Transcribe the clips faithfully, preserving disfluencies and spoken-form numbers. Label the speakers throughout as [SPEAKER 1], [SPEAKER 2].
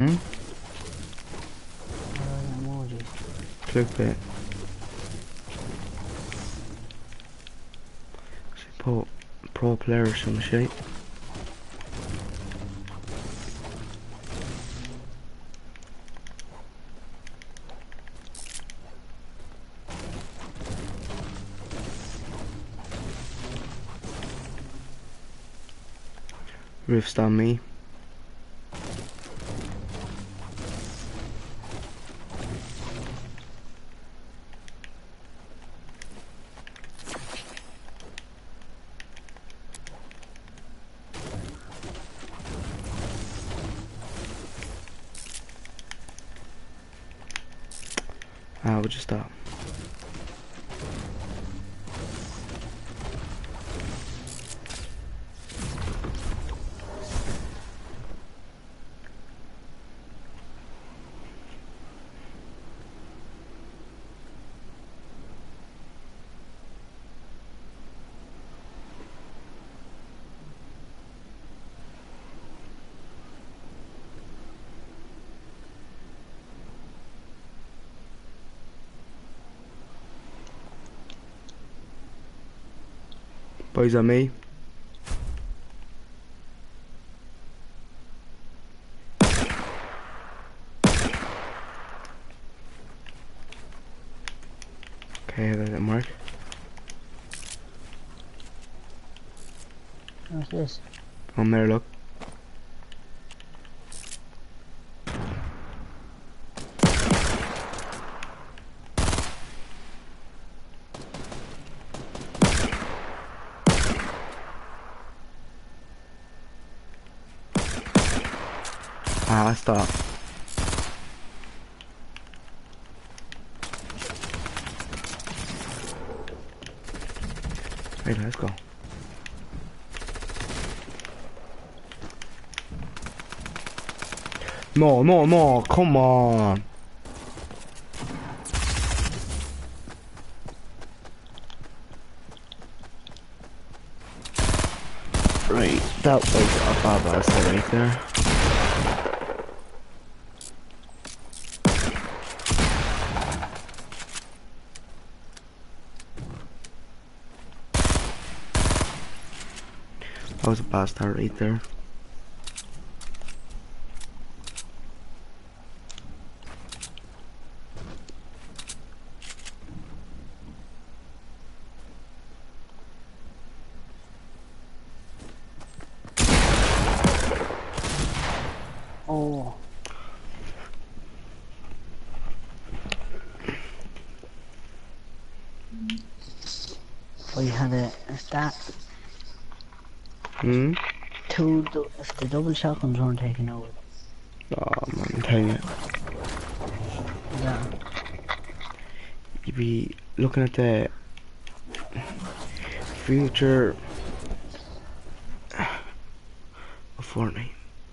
[SPEAKER 1] Mm-hmm.
[SPEAKER 2] Uh, emojis.
[SPEAKER 1] Clickbait. Pro, pro player or some shit. Riffs on me. Ah, we'll just stop. Boys on me. Okay, that didn't work.
[SPEAKER 2] What's this?
[SPEAKER 1] On there, look. Ah, stop. Right, let's go. No, no, no, come on. Right, that was a bad bastard right there. That was a bastard right there.
[SPEAKER 2] Oh. Oh, you had a, a stat.
[SPEAKER 1] Hmm?
[SPEAKER 2] Two, du if the double shotguns weren't taken over.
[SPEAKER 1] Oh man, I'm telling you.
[SPEAKER 2] Yeah.
[SPEAKER 1] You'd be looking at the future of Fortnite.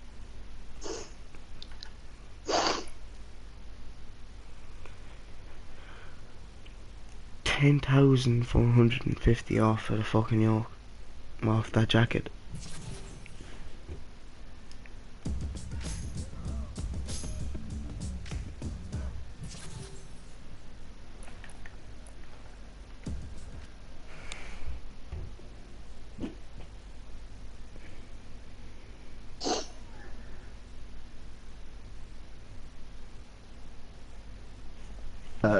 [SPEAKER 1] ten thousand four hundred and fifty off of the fucking yoke. Off that jacket.
[SPEAKER 2] Uh.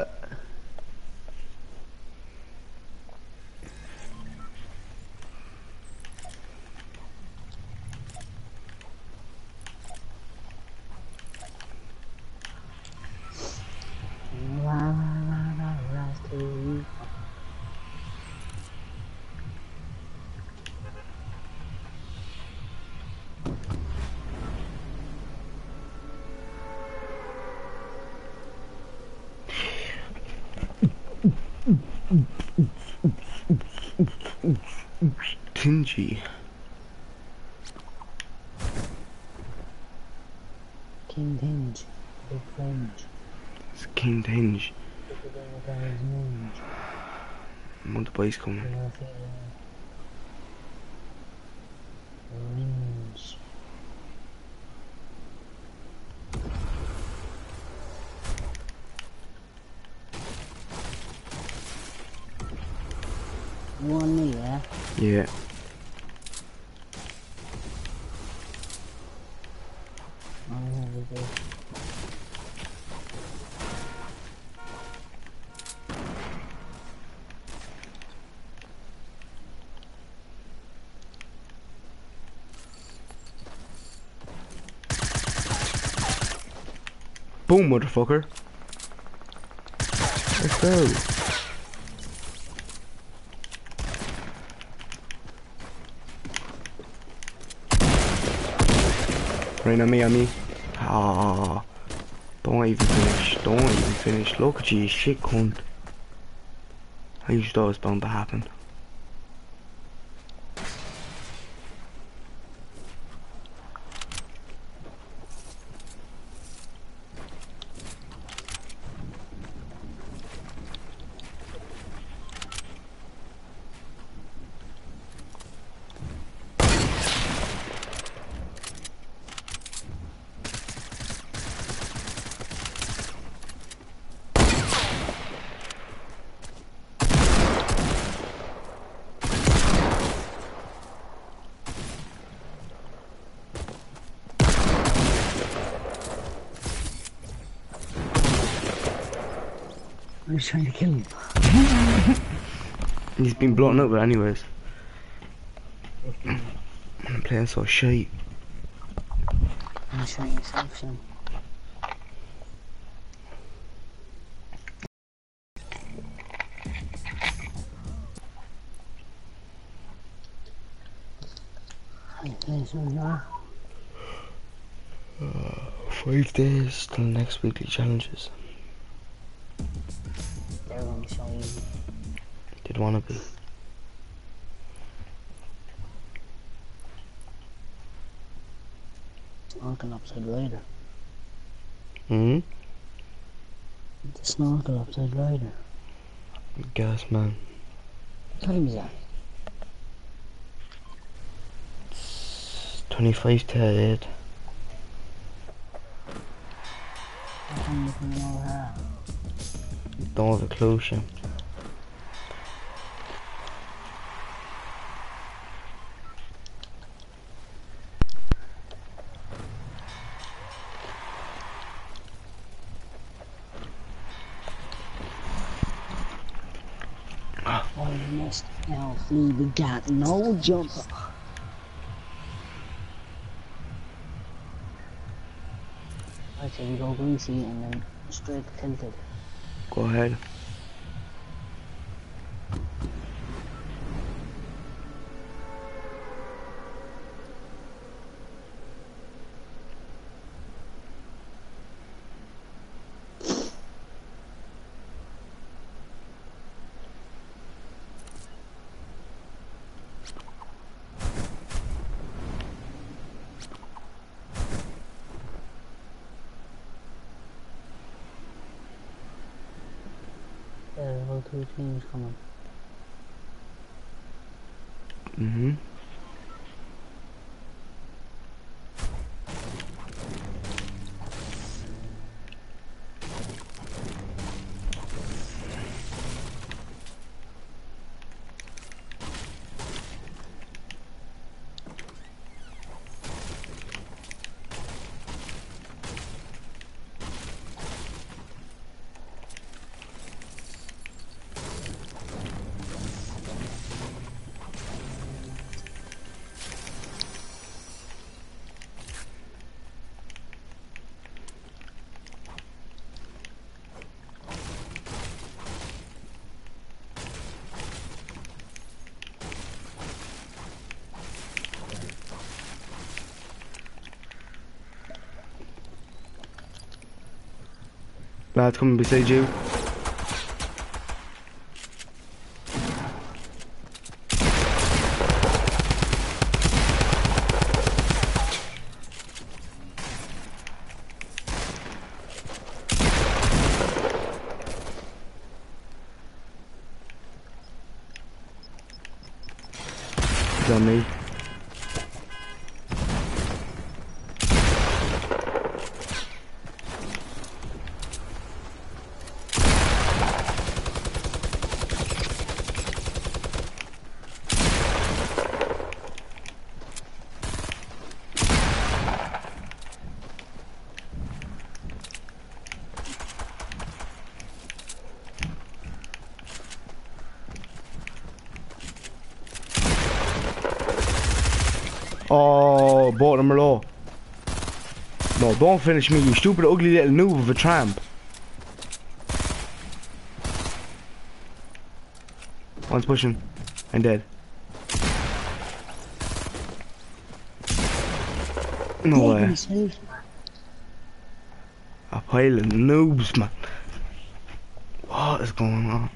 [SPEAKER 1] Tingy.
[SPEAKER 2] King Tinge. Big Fringe.
[SPEAKER 1] It's King Tinge.
[SPEAKER 2] Look at that guy's minge.
[SPEAKER 1] What the boys coming?
[SPEAKER 2] Minge. You on me, yeah?
[SPEAKER 1] Yeah.
[SPEAKER 2] I have a day.
[SPEAKER 1] Boom, motherfucker. Let's go. Right on me, on me. Ah, don't even finish. Don't even finish. Look at you, shit cunt. I just thought it was bound to happen.
[SPEAKER 2] I was trying to kill him.
[SPEAKER 1] He's been blown up anyways. I'm playing so shite.
[SPEAKER 2] I'm showing yourself soon. How you playing so now?
[SPEAKER 1] Uh, five days till next weekly challenges.
[SPEAKER 2] They're gonna be so easy.
[SPEAKER 1] Did wanna be.
[SPEAKER 2] Snorkel upside rider.
[SPEAKER 1] Hmm?
[SPEAKER 2] The snorkel upside rider.
[SPEAKER 1] Gas man.
[SPEAKER 2] What time is that?
[SPEAKER 1] It's twenty-five to eight.
[SPEAKER 2] What time are you coming over here?
[SPEAKER 1] Don't have a clue, Shim.
[SPEAKER 2] Oh, you missed. Now, Flea, we got no jumper. Right, so we go greasy and then straight tilted.
[SPEAKER 1] Go ahead.
[SPEAKER 2] There's about two teams coming.
[SPEAKER 1] Mm-hmm. Lads coming beside you. He's on me. Oh, both of them are low. No, don't finish me, you stupid ugly little noob of a tramp. One's pushing. I'm dead. No way. A pile of noobs, man. What is going on?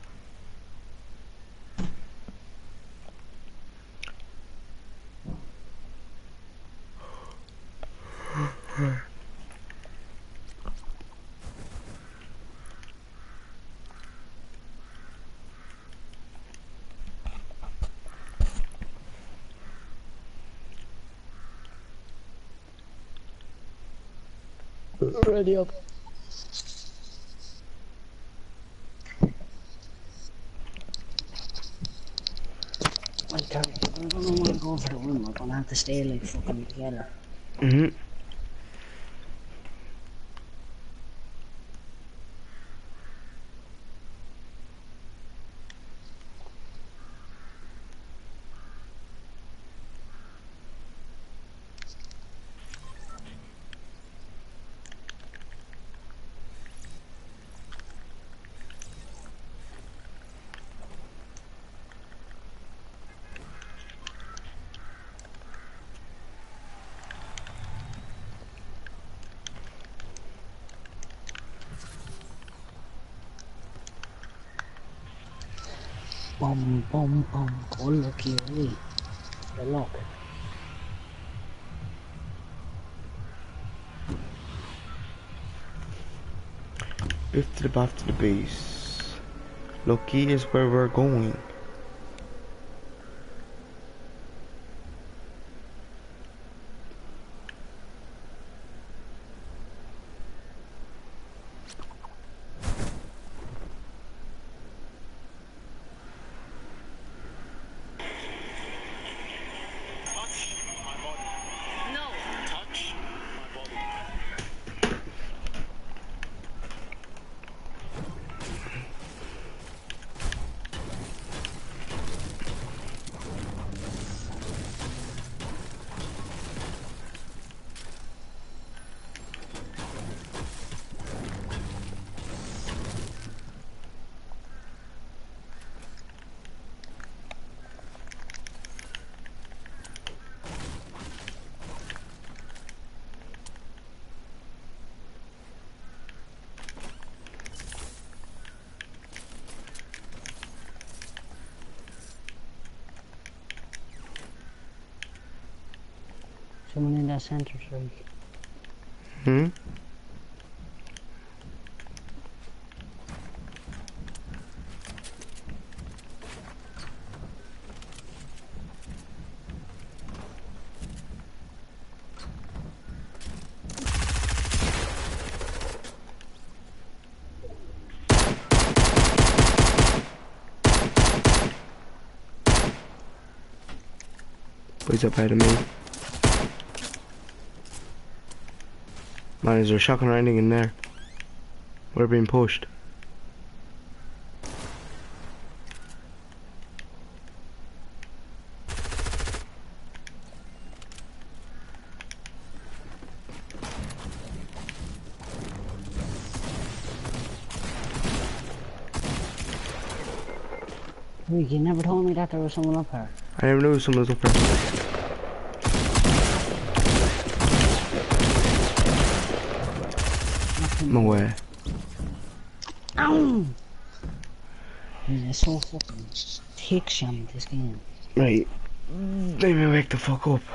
[SPEAKER 2] Ready up. I don't know where I'm going for the win. We're gonna have to stay like fucking together.
[SPEAKER 1] Mm-hmm.
[SPEAKER 2] Bum bum bum. Oh lucky me. The luck.
[SPEAKER 1] Biff to the bath to the base. Lucky is where we're going.
[SPEAKER 2] Someone in that center, sorry.
[SPEAKER 1] Hmm? What's up ahead of me? Man, is there a shotgun or anything in there? We're being pushed.
[SPEAKER 2] Rick, you never told me that there was someone up here.
[SPEAKER 1] I never knew someone was up there. No way.
[SPEAKER 2] Ow! It's so fucking thick sham this game.
[SPEAKER 1] Right. Let me wake the fuck up.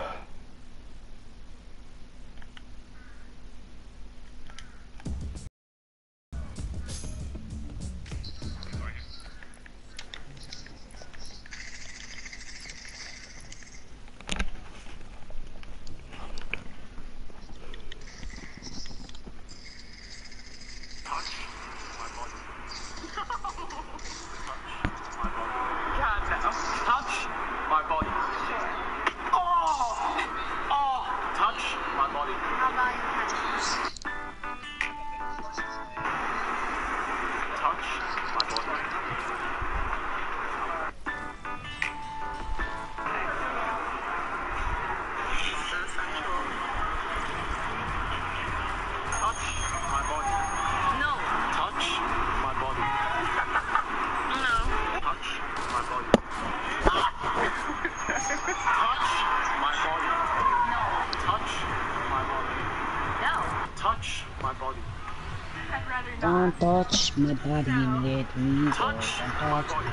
[SPEAKER 2] Don't touch my body and let me go. Don't touch my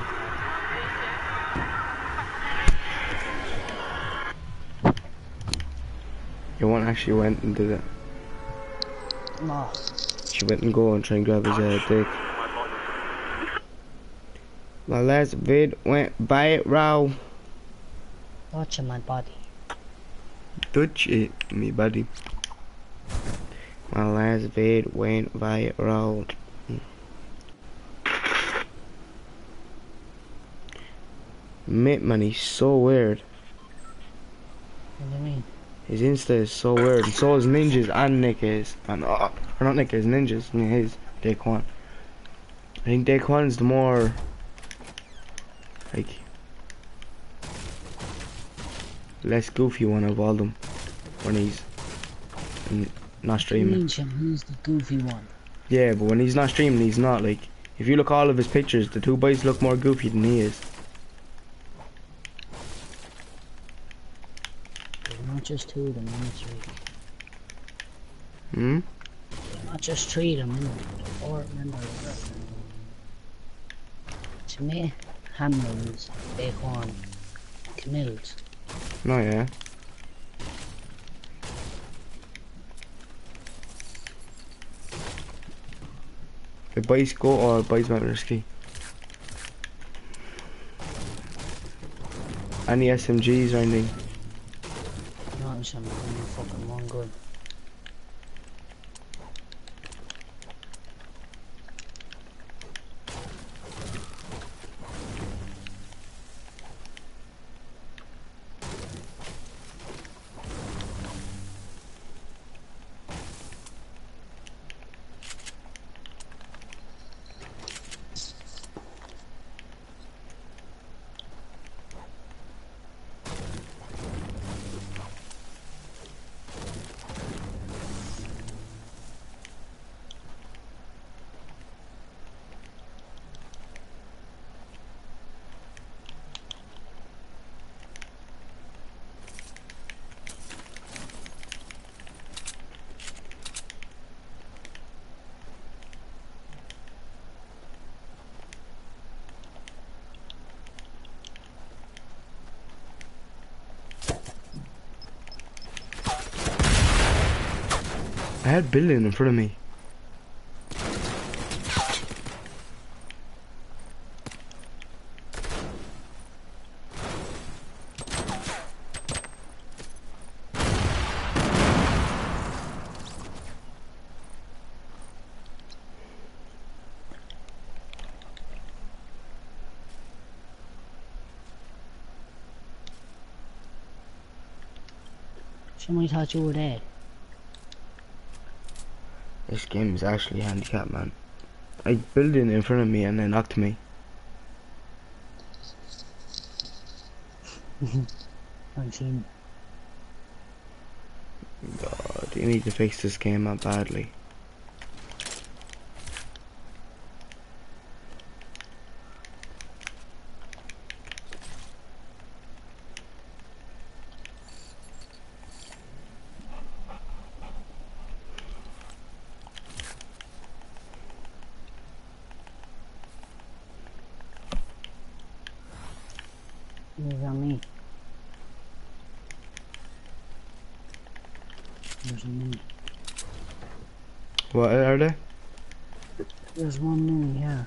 [SPEAKER 1] Your one actually went and did it.
[SPEAKER 2] No.
[SPEAKER 1] She went and go and try and grab his uh, dick. My last vid went viral.
[SPEAKER 2] Touch my body.
[SPEAKER 1] Touch it, me buddy. My last vid went viral. Mint money's so weird.
[SPEAKER 2] What do you mean?
[SPEAKER 1] His Insta is so weird, and so is Ninja's and Nick is. And, uh, or not Nick is, Ninja's, and his, Daquan. I think Daquan's the more, like, less goofy one of all them, when he's n- not streaming.
[SPEAKER 2] Ninja, he's the goofy one.
[SPEAKER 1] Yeah, but when he's not streaming, he's not, like, if you look all of his pictures, the two boys look more goofy than he is.
[SPEAKER 2] Not just two of them, only three.
[SPEAKER 1] Hmm?
[SPEAKER 2] Not just three of them, no. Four members. To me, Hamlin's, Daquan, Camille's.
[SPEAKER 1] No, yeah. The boys go or boys might risky. Any S M Gs or anything?
[SPEAKER 2] Not some fucking one good.
[SPEAKER 1] I had building in front of me.
[SPEAKER 2] Somebody thought you were dead.
[SPEAKER 1] This game is actually handicapped, man. Like, building in front of me and then knocked me.
[SPEAKER 2] I've seen
[SPEAKER 1] God, you need to fix this game up badly.
[SPEAKER 2] There's on me. There's a mini.
[SPEAKER 1] What are they?
[SPEAKER 2] There's one mini, yeah.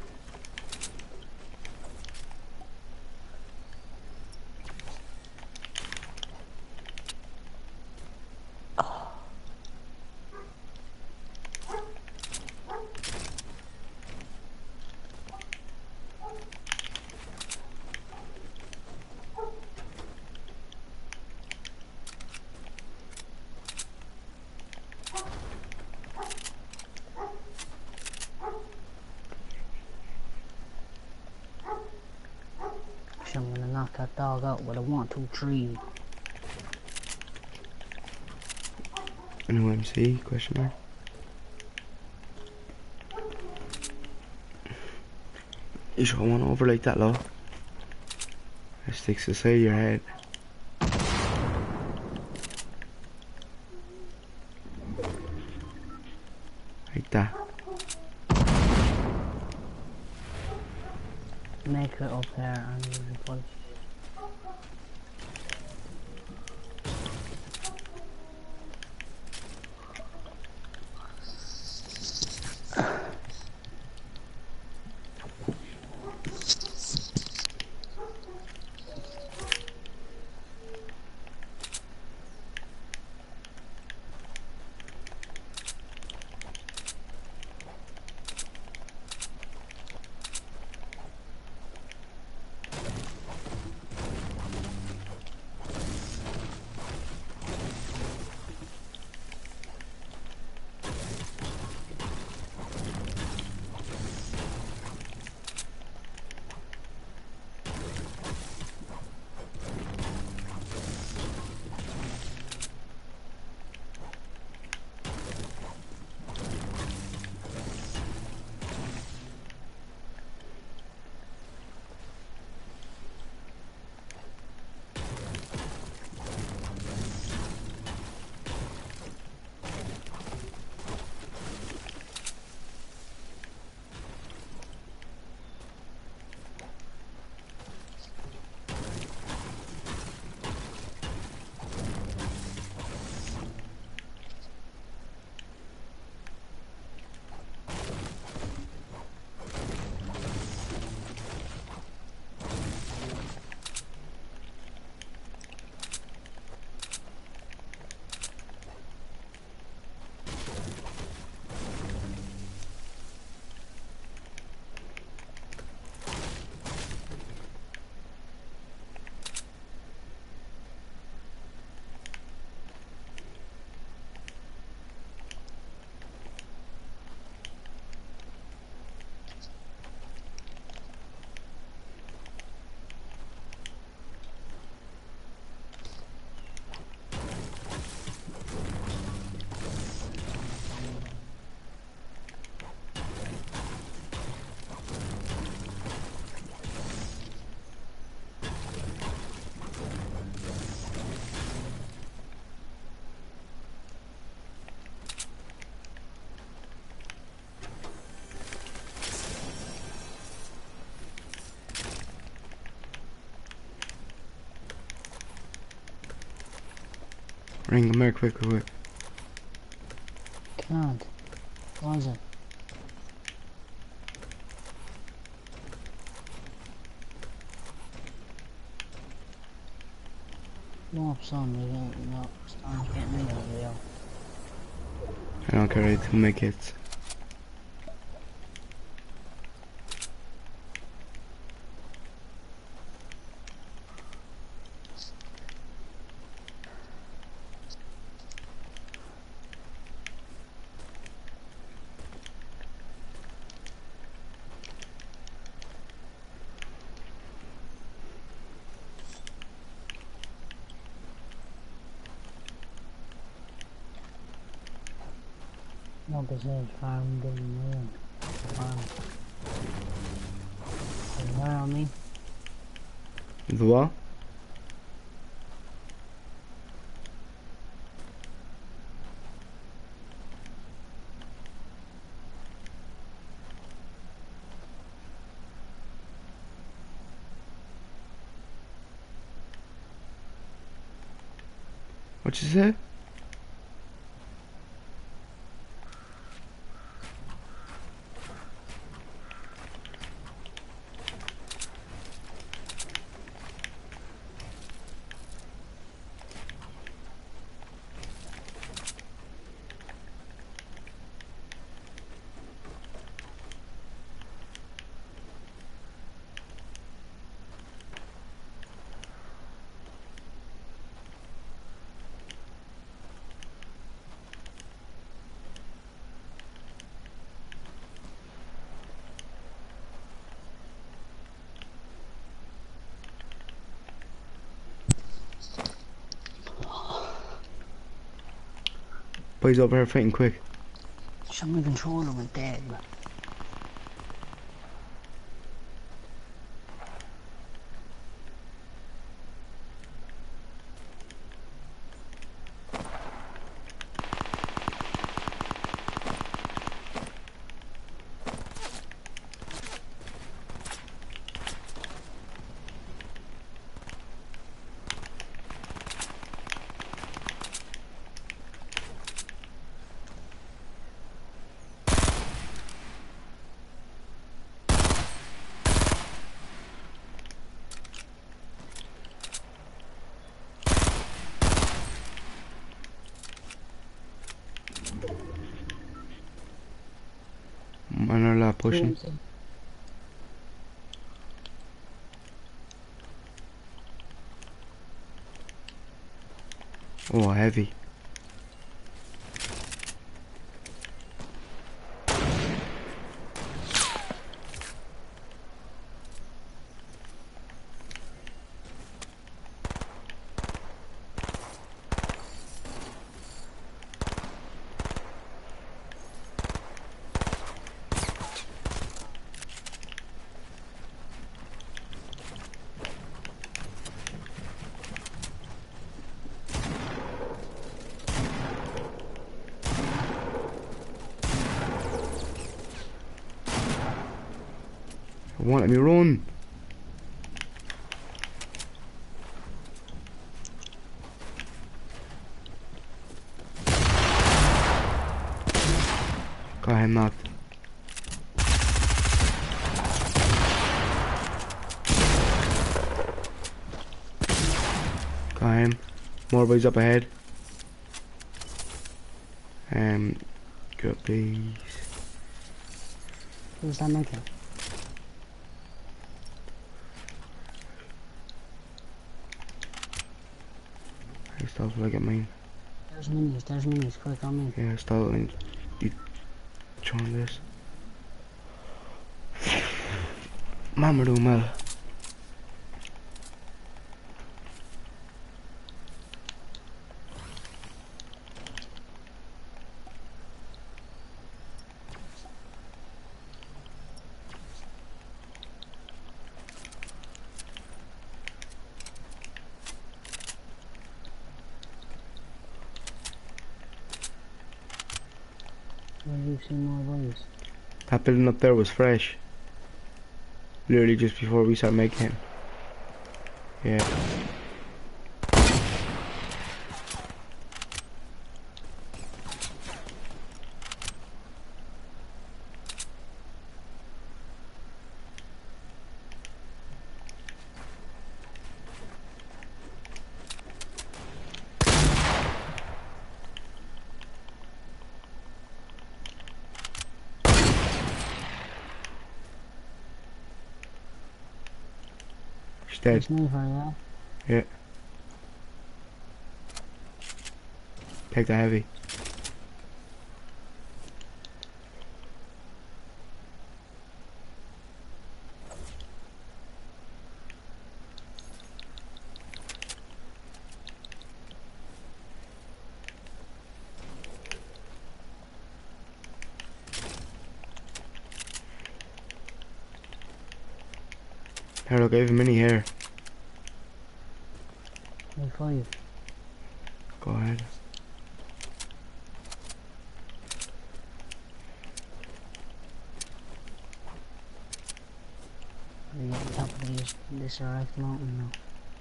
[SPEAKER 2] I'm gonna knock that dog out with a one, two, three.
[SPEAKER 1] An O M C question mark. You should one over like that, low. It sticks to say your head. Like that.
[SPEAKER 2] Make it up there and use the punch.
[SPEAKER 1] Ring him here, quick, quick, quick.
[SPEAKER 2] Can't. What is it? No, son, we don't, no, Stan's getting me over here.
[SPEAKER 1] I don't carry two make it.
[SPEAKER 2] No, besides farm, doing more. Farm. Where on me?
[SPEAKER 1] The what? What you say? Boys over here fighting quick.
[SPEAKER 2] Show me controller went dead, man.
[SPEAKER 1] Another lap pushing. Oh, heavy. Won't let me run. Got him knocked. Got him. More boys up ahead. Um, good bees.
[SPEAKER 2] Who's that making?
[SPEAKER 1] I stop like at mine.
[SPEAKER 2] There's minis, there's minis, quick on me.
[SPEAKER 1] Yeah, stop and you join this. Mama do mal.
[SPEAKER 2] Where do you see more boys?
[SPEAKER 1] That building up there was fresh. Literally just before we started making it. Yeah. She's dead.
[SPEAKER 2] There's Neva, yeah?
[SPEAKER 1] Yeah. Take the heavy. Here, look, I have a mini here.
[SPEAKER 2] Level five.
[SPEAKER 1] Go ahead.
[SPEAKER 2] We get on top of these, this erect mountain now.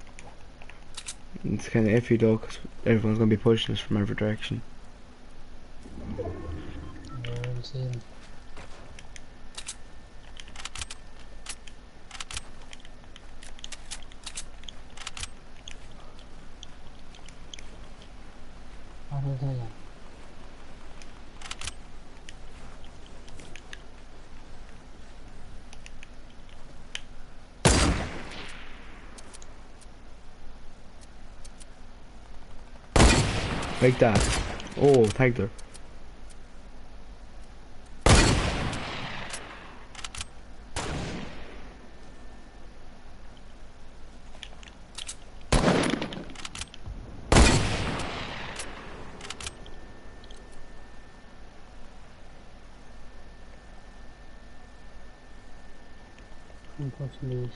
[SPEAKER 1] It's kind of iffy though, because everyone's going to be pushing us from every direction.
[SPEAKER 2] Yeah, we'll see them. What will tell you?
[SPEAKER 1] Like that. Oh, thanked her.
[SPEAKER 2] I'm pushing these.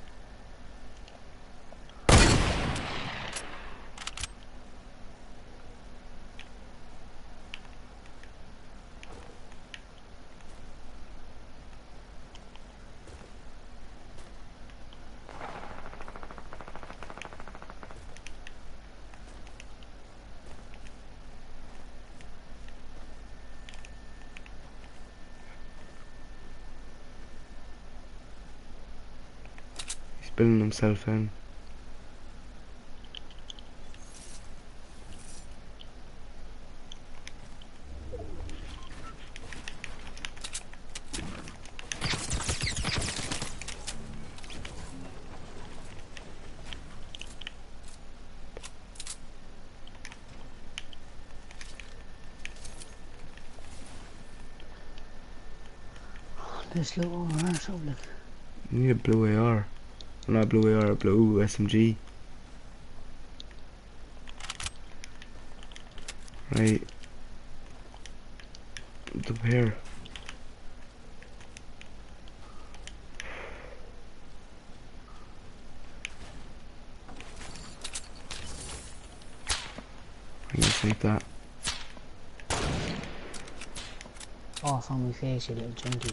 [SPEAKER 1] He's building himself in.
[SPEAKER 2] Let's look over our something.
[SPEAKER 1] You need a blue A R. Not a blue A R, a blue S M G. Right. Up here. I'm gonna take that.
[SPEAKER 2] Off on my face, you little junkie.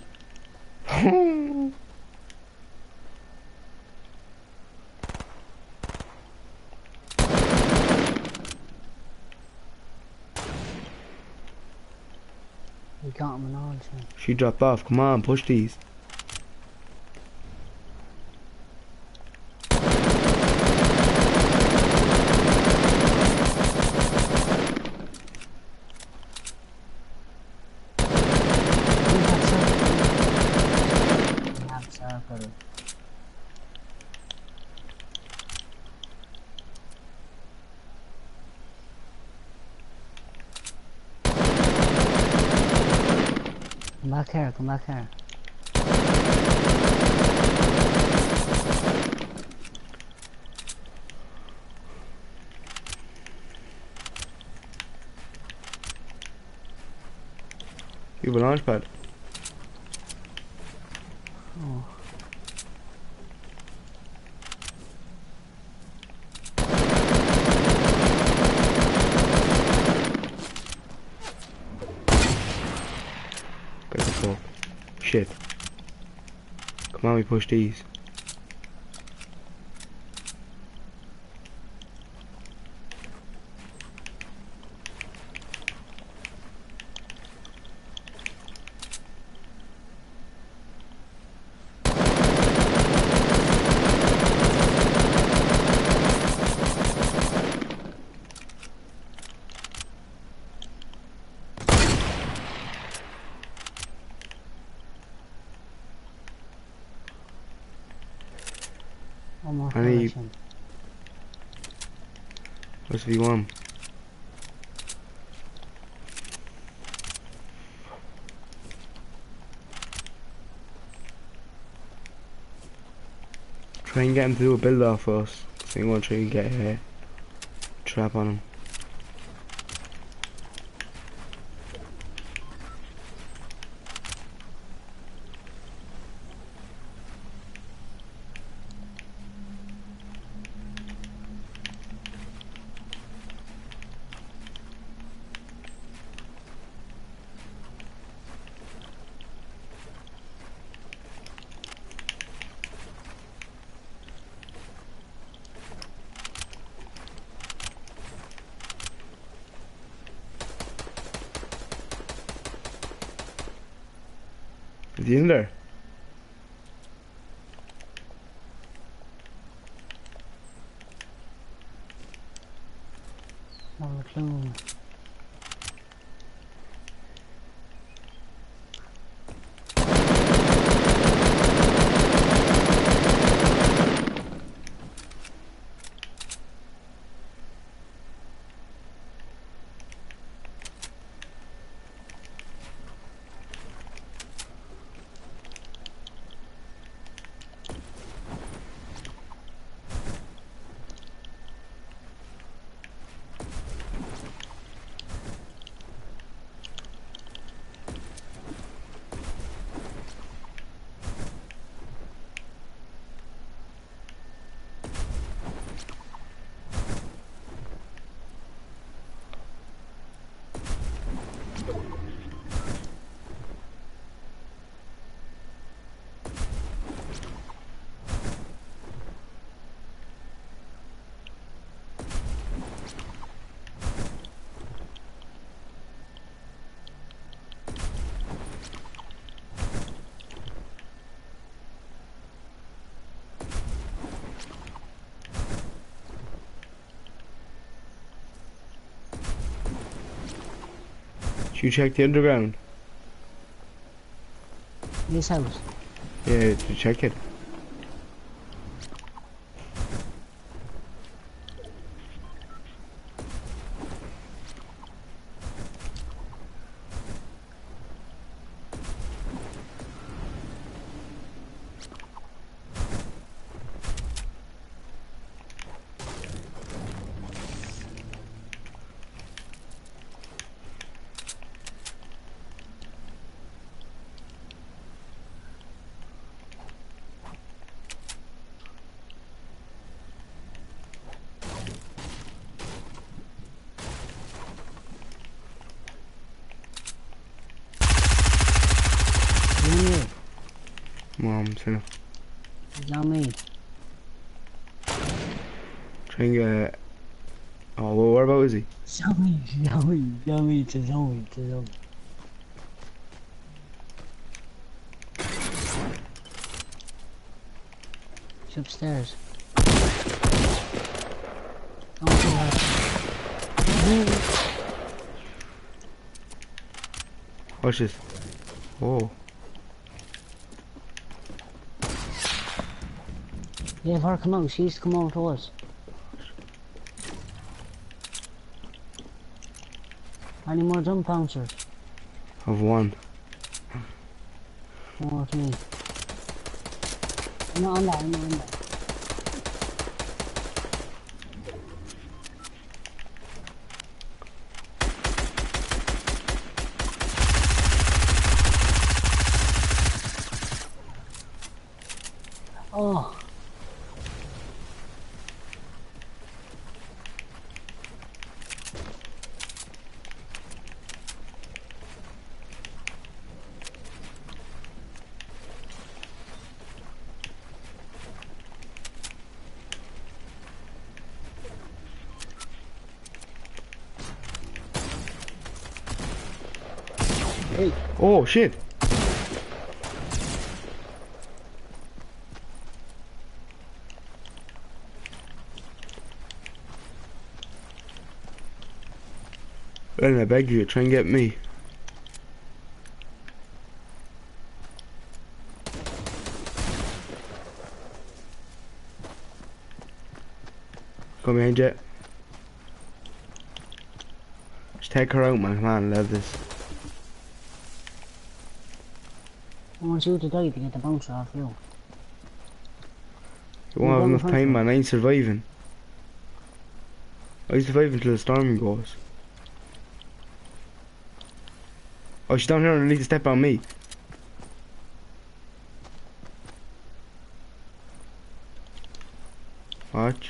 [SPEAKER 2] We got him and all, so.
[SPEAKER 1] She dropped off. Come on, push these.
[SPEAKER 2] We have circle. Come back here, come back here.
[SPEAKER 1] You have a launch pad.
[SPEAKER 2] Oh.
[SPEAKER 1] Get the fuck. Shit. Come on, we push these.
[SPEAKER 2] One more
[SPEAKER 1] I need-
[SPEAKER 2] collection.
[SPEAKER 1] What's V one? Try and get him to do a build off for us. So you want to try and get a trap on him. Is he in there?
[SPEAKER 2] Not a clue.
[SPEAKER 1] Should you check the underground?
[SPEAKER 2] This house.
[SPEAKER 1] Yeah, to check it. Mom, seen it.
[SPEAKER 2] He's on me.
[SPEAKER 1] Try and get. Oh, well, where about is he?
[SPEAKER 2] Zoe, Zoe, Zoe, it's a Zoe, it's a Zoe. He's upstairs. Oh, God.
[SPEAKER 1] Watch this. Oh.
[SPEAKER 2] Yeah, if her come out, she used to come over to us. Any more jump bouncers?
[SPEAKER 1] I've one.
[SPEAKER 2] More to me. I'm not on that, I'm not on that. Oh. Hey.
[SPEAKER 1] Oh, shit. Then I beg you, try and get me. Come behind you. Just take her out, man. Come on, love this.
[SPEAKER 2] I want you to die to get the bouncer off you.
[SPEAKER 1] You won't have enough time, man. I ain't surviving. I survive until the storm goes. Oh, she's down here underneath the step on me. Watch.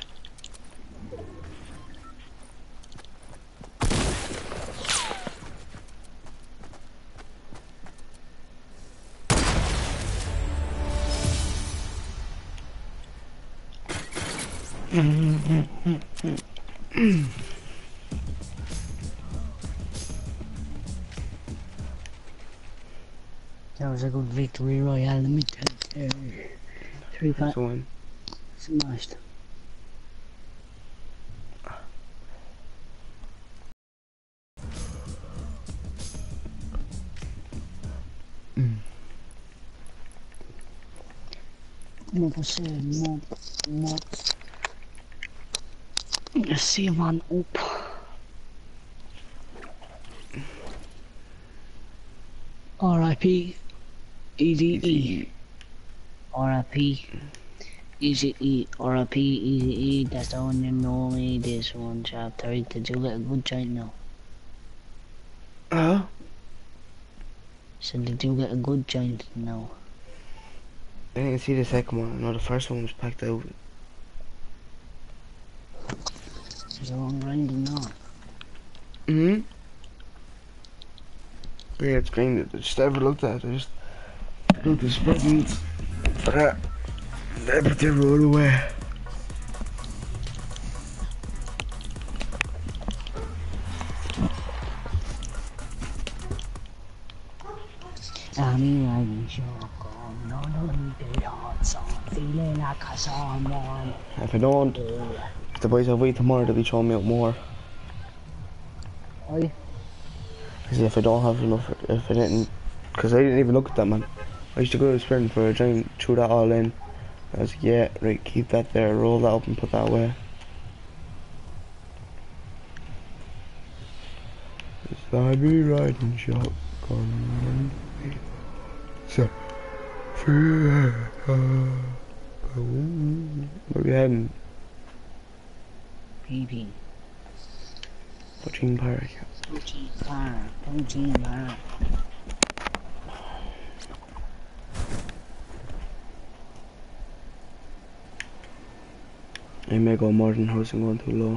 [SPEAKER 2] That was a good victory royale, let me tell you. Three
[SPEAKER 1] That's
[SPEAKER 2] five.
[SPEAKER 1] one.
[SPEAKER 2] Smashed.
[SPEAKER 1] Mm.
[SPEAKER 2] Mother said, mother, mother. Let's see him on up. R I P Easy E. R I P Easy E. R I P Easy E. That's the one you know me. This one chapter. Did you get a good joint now?
[SPEAKER 1] Uh-huh.
[SPEAKER 2] So did you get a good joint now?
[SPEAKER 1] I didn't see the second one. No, the first one was packed out.
[SPEAKER 2] There's a one grinding now.
[SPEAKER 1] Mm-hmm. Yeah, it's green. I just never looked at it. I just looked at the buttons. But uh, everything rolled away.
[SPEAKER 2] I'm riding shotgun, no, no, no, the hot song, feeling like a someone.
[SPEAKER 1] If I don't, if the boys have wait tomorrow, they'll be showing me out more.
[SPEAKER 2] Oi.
[SPEAKER 1] Because if I don't have enough, if I didn't, because I didn't even look at that, man. I used to go to the sprint for a giant, threw that all in. I was like, yeah, right, keep that there, roll that up and put that away. I be riding shotgun. So, where are we heading?
[SPEAKER 2] P P.
[SPEAKER 1] Poaching Park.
[SPEAKER 2] Poaching Park. Poaching Park.
[SPEAKER 1] I may go modern house and going too low.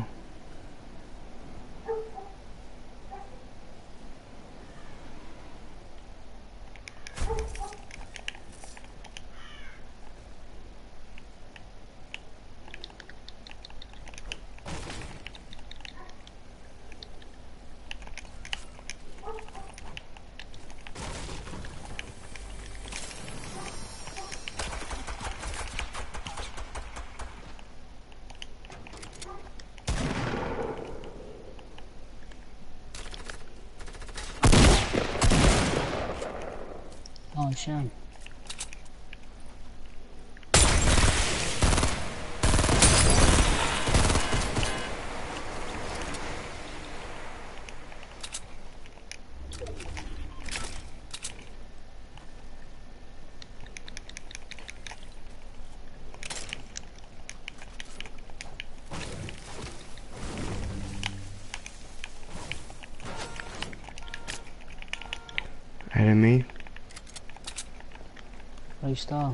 [SPEAKER 2] Oh, Sean.
[SPEAKER 1] Enemy.
[SPEAKER 2] Right star.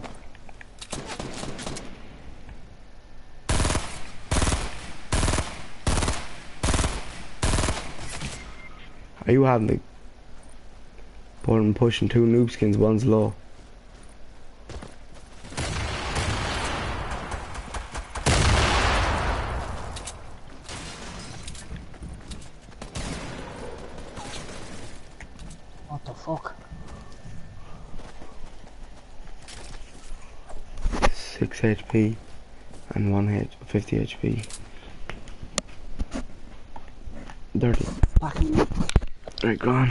[SPEAKER 1] Are you having the button pushing two noob skins, one's low?
[SPEAKER 2] What the fuck?
[SPEAKER 1] six H P and one H fifty H P. Dirty.
[SPEAKER 2] Back in me.
[SPEAKER 1] Right, gone.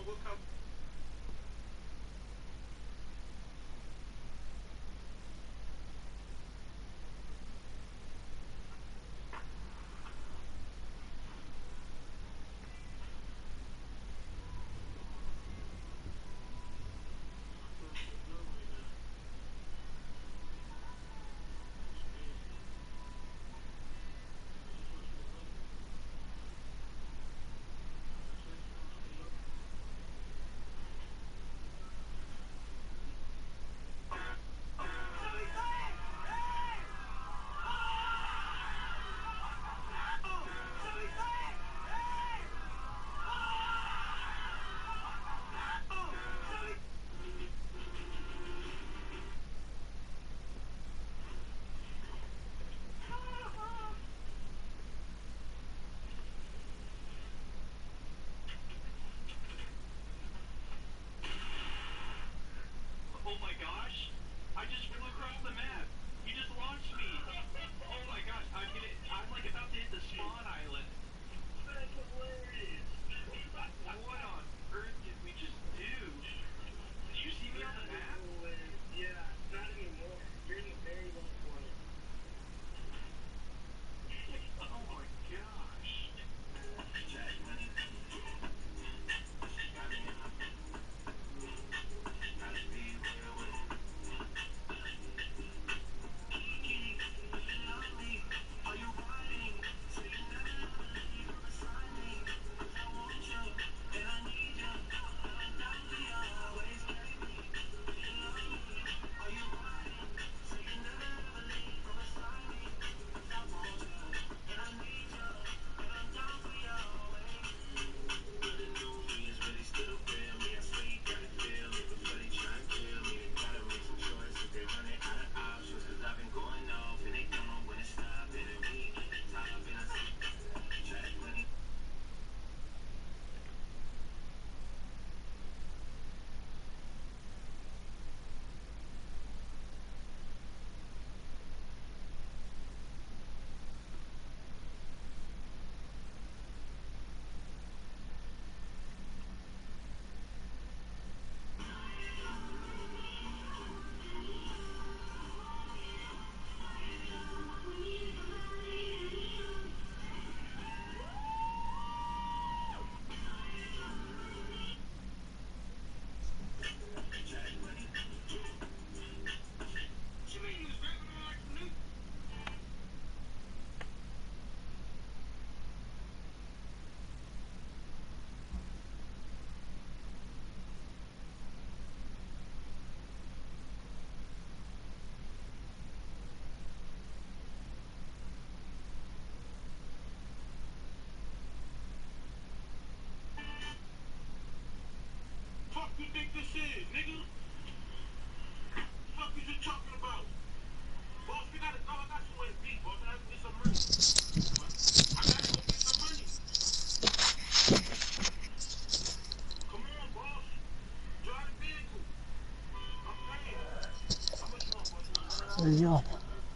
[SPEAKER 2] Where's he up?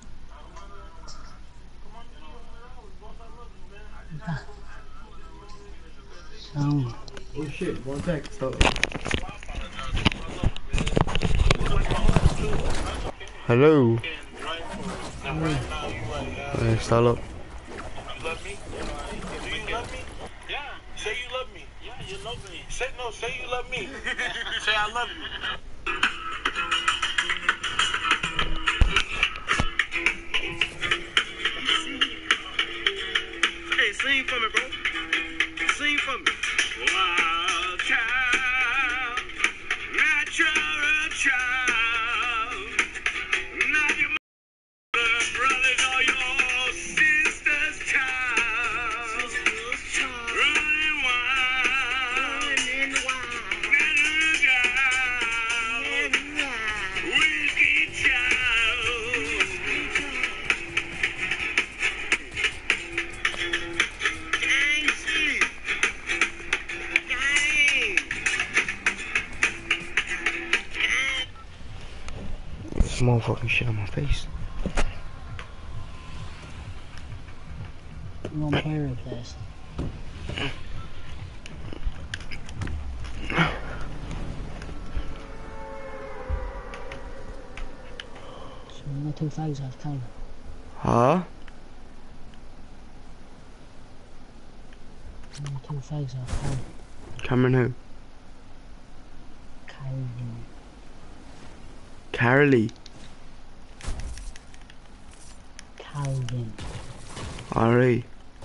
[SPEAKER 2] Sound.
[SPEAKER 1] Oh shit, one sec, stop. Hello. Hey, stall up.
[SPEAKER 3] You love me? Do you love me? Yeah. Say you love me. Yeah, you love me. Say no, say you love me. Say I love you. Hey, sing for me, bro. Sing for me. Wild child, natural child, not your mother, brother, or your sister's child. Running wild, natural child, whiskey child. Gang shit. Gang.
[SPEAKER 1] This motherfucking shit on my face.
[SPEAKER 2] I'm gonna play with this. two fags off camera.
[SPEAKER 1] Huh?
[SPEAKER 2] Only two fags off camera.
[SPEAKER 1] Cameron who?
[SPEAKER 2] Calvin.
[SPEAKER 1] Carolee.
[SPEAKER 2] Calvin.
[SPEAKER 1] Alright.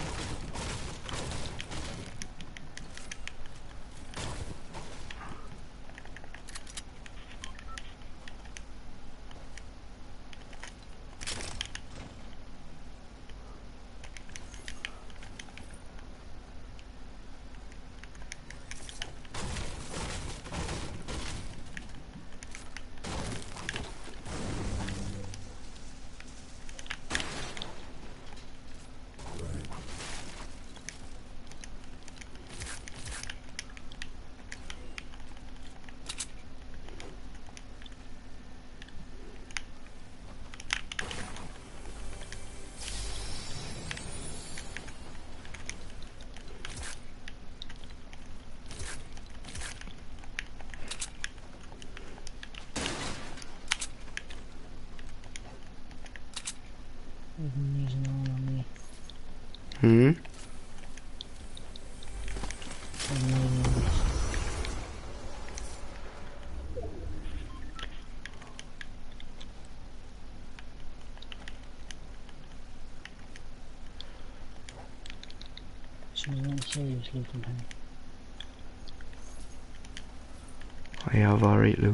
[SPEAKER 2] I've been using all on me.
[SPEAKER 1] Hmm?
[SPEAKER 2] I've been using this. She was not serious looking her.
[SPEAKER 1] I have alright loot.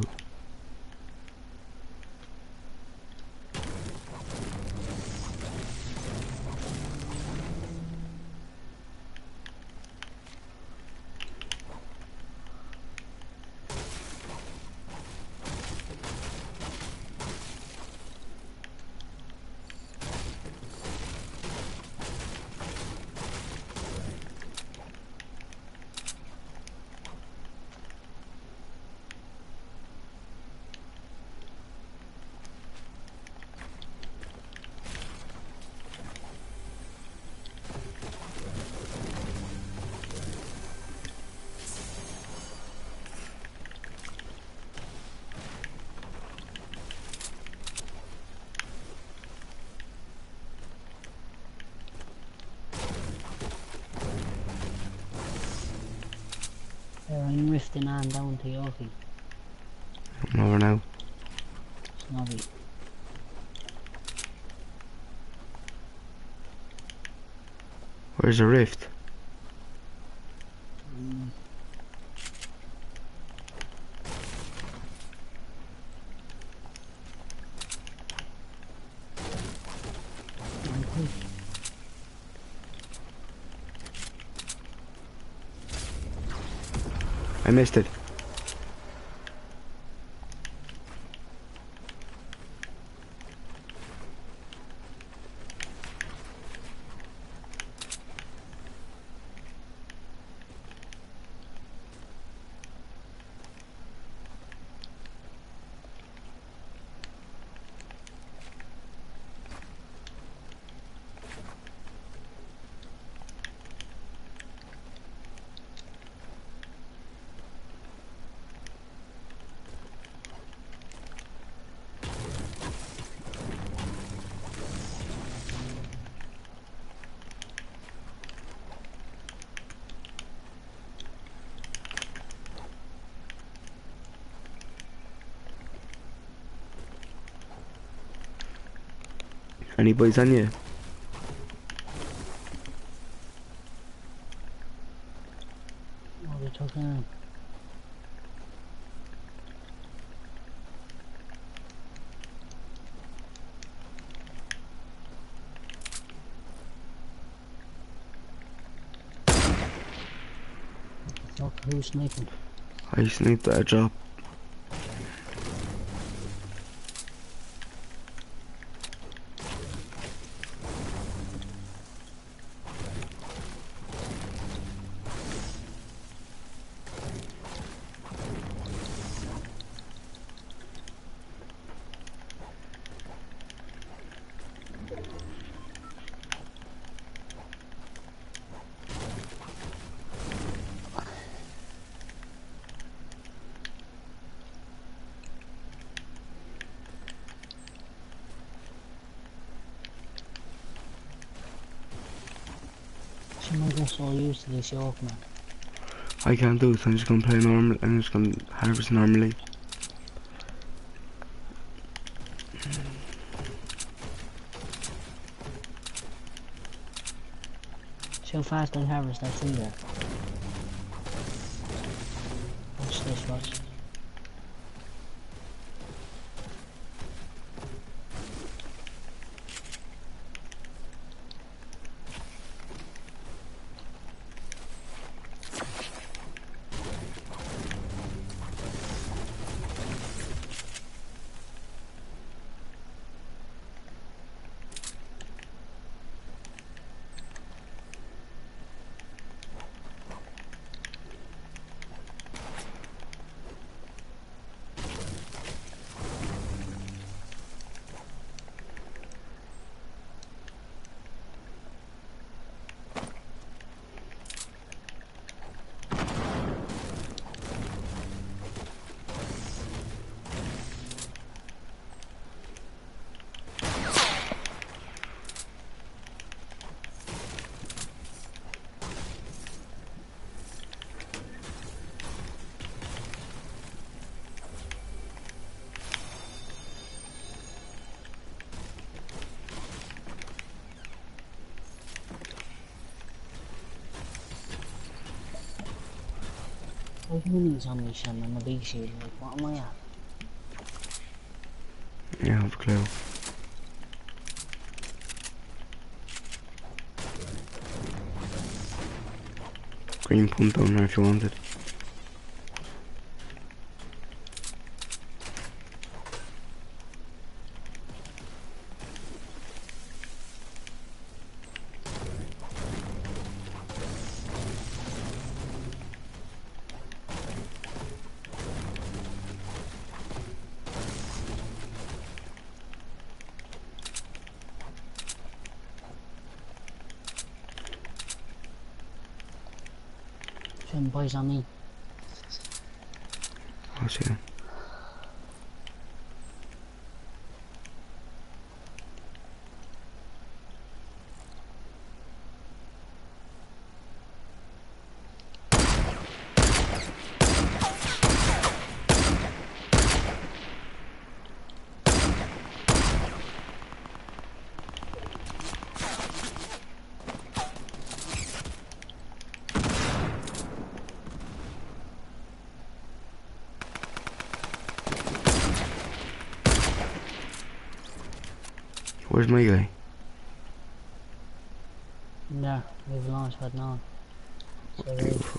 [SPEAKER 2] I'm rifting on down to Yorkie.
[SPEAKER 1] I'm over now.
[SPEAKER 2] Snobby.
[SPEAKER 1] Where's the rift?
[SPEAKER 2] Mm. Okay.
[SPEAKER 1] I missed it. Any boys on you?
[SPEAKER 2] What are we talking about? Fuck, who's sniping?
[SPEAKER 1] I sniped at a drop.
[SPEAKER 2] so used to this yoke, man.
[SPEAKER 1] I can't do it, so I'm just gonna play normal. I'm just gonna harvest normally.
[SPEAKER 2] See how fast I harvest that tree there. Watch this, watch. What minis on me, Shem? I'm a big shield. Like, what am I at?
[SPEAKER 1] Yeah, I have a clue. Green pump down there if you want it.
[SPEAKER 2] Shem, boys on me.
[SPEAKER 1] I'll see you. Where's my guy?
[SPEAKER 2] There, we've launched that now. So
[SPEAKER 1] Beautiful.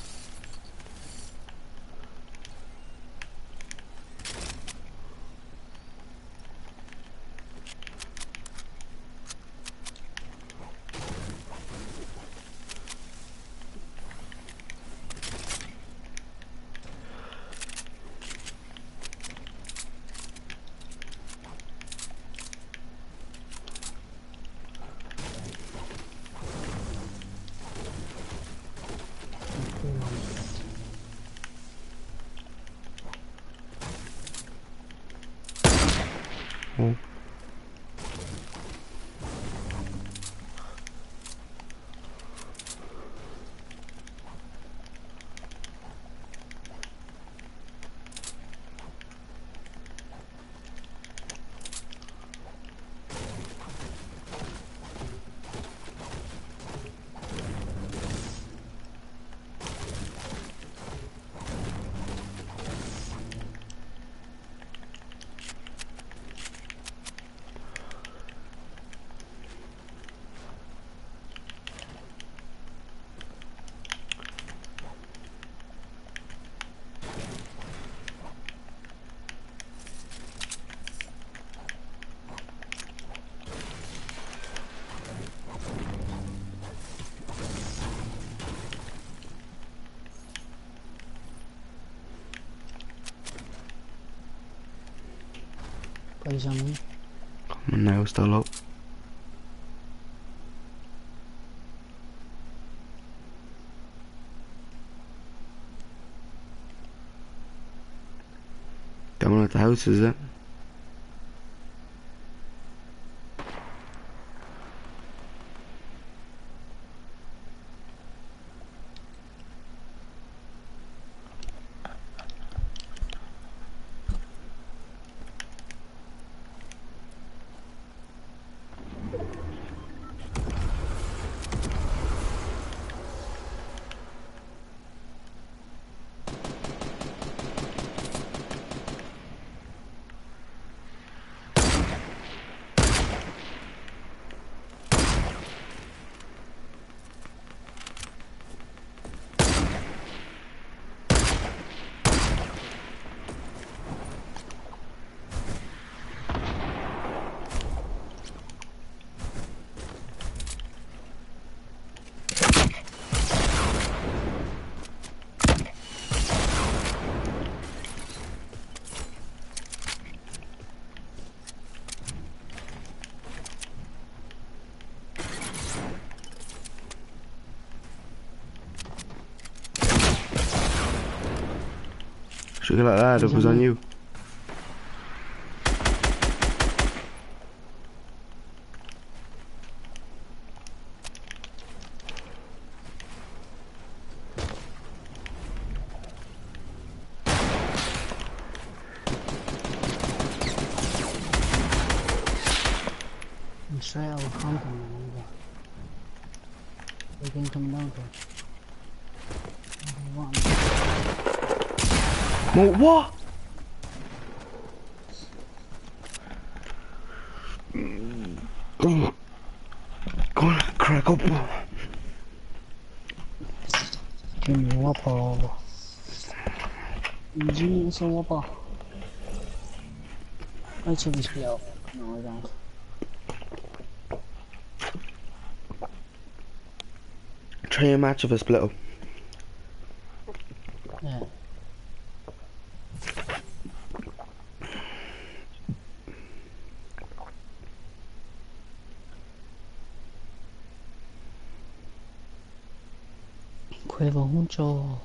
[SPEAKER 1] Oh.
[SPEAKER 2] boys on me.
[SPEAKER 1] Coming now, still up. Down at the house, is it? Look at that, it was on you.
[SPEAKER 2] I'm straight out of Compton, man. They can come down to
[SPEAKER 1] No, what? Go on, crack up.
[SPEAKER 2] Give me whopper. Give me some whopper. I should be split up. No, I don't.
[SPEAKER 1] Try a match of a split up.
[SPEAKER 2] Yeah. Cuevo mucho.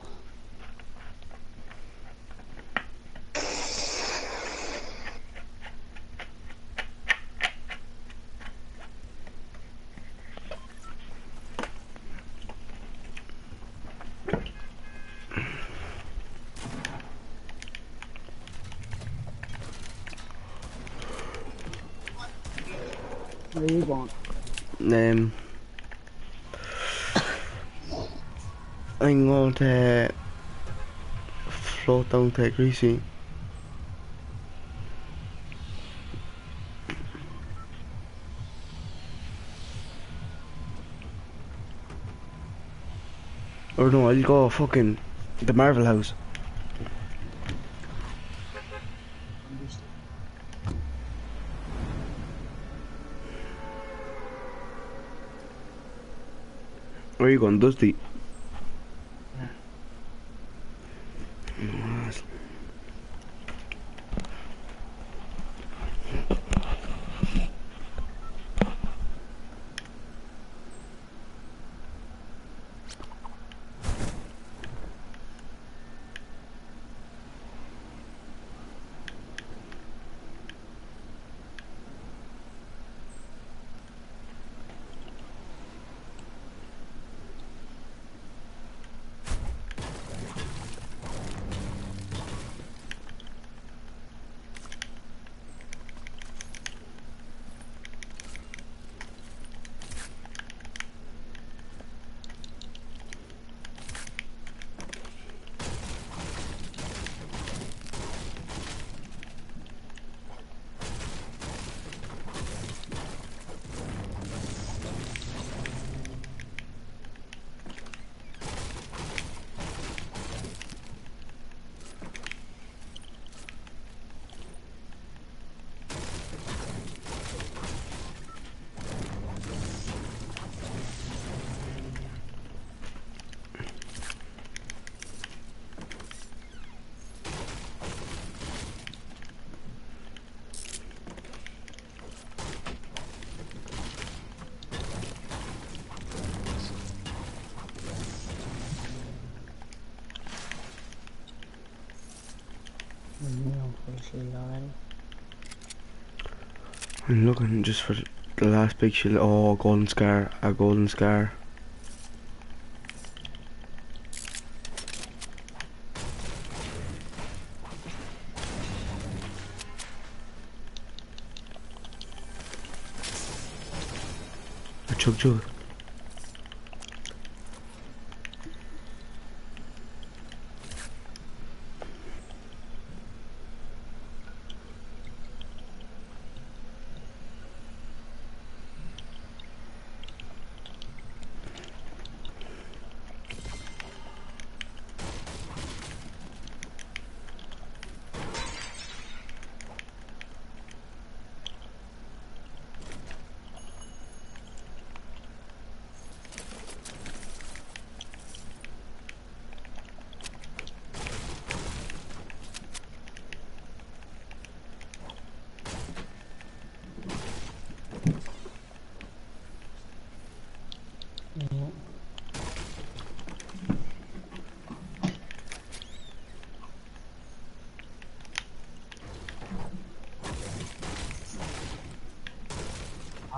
[SPEAKER 2] Where are you going?
[SPEAKER 1] Um, I'm going to float down to Greasy. Or no, I'll go fucking the Marvel House. Where are you going, Dusty? Nice. I'm looking just for the last big shield. Oh, golden scar, a golden scar. A chug chug.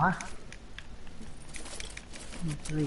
[SPEAKER 2] Huh? Three.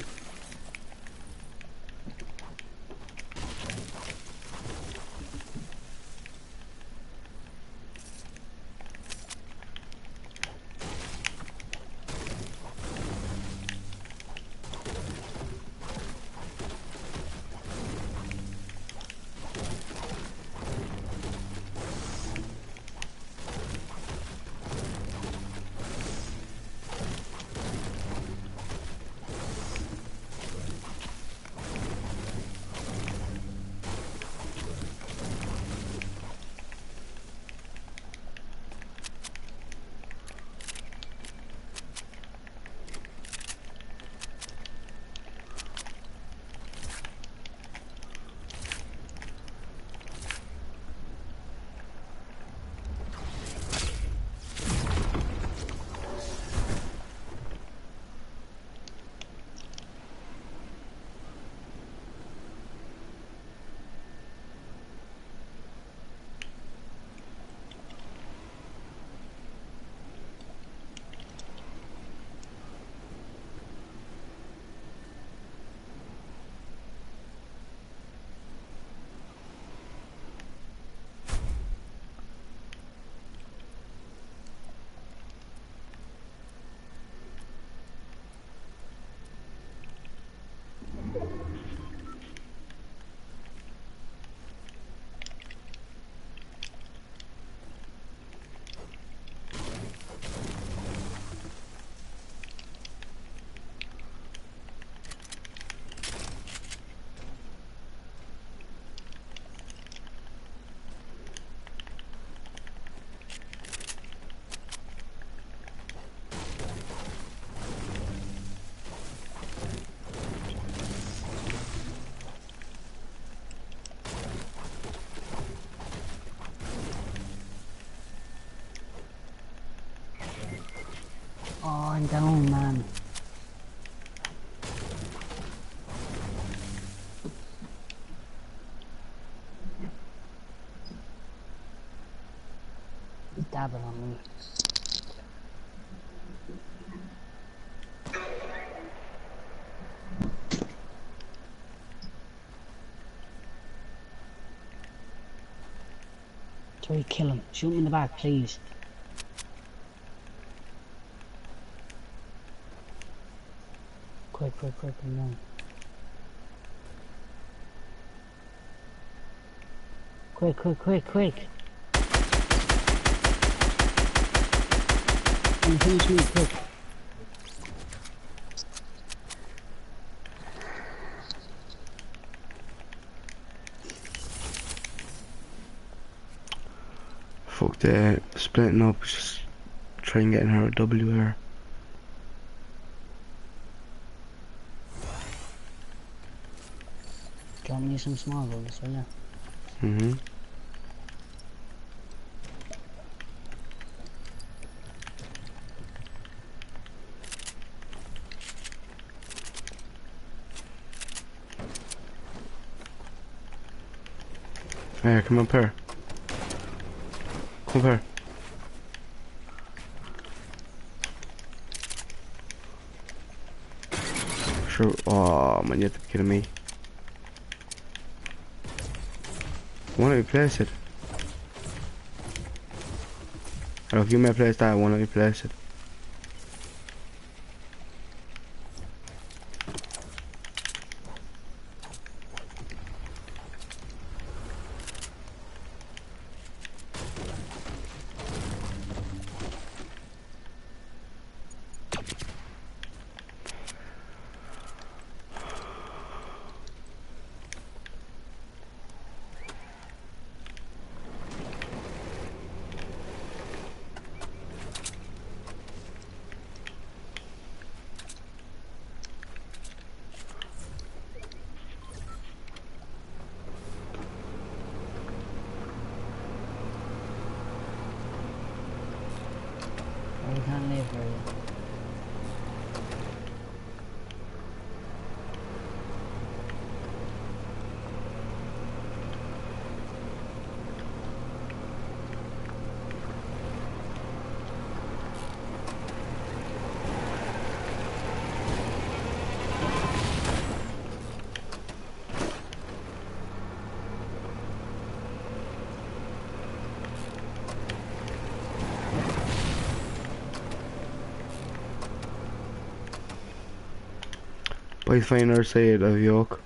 [SPEAKER 2] Oh, I'm down, man. He's dabbing on me. Joey, kill him. Shoot him in the back, please. Quick, quick, quick, come on. Quick, quick, quick, quick. Come finish me, quick.
[SPEAKER 1] Fuck that. Splitting up. Just try and getting her a W here.
[SPEAKER 2] Drop me some small bullets, will ya?
[SPEAKER 1] Mm-hmm. Here, come up here. Come up here. Sure. Oh man, you have to be kidding me. Why don't you place it? Or if you may place that, why don't you place it?
[SPEAKER 2] We can't leave her yet.
[SPEAKER 1] I find our side of York.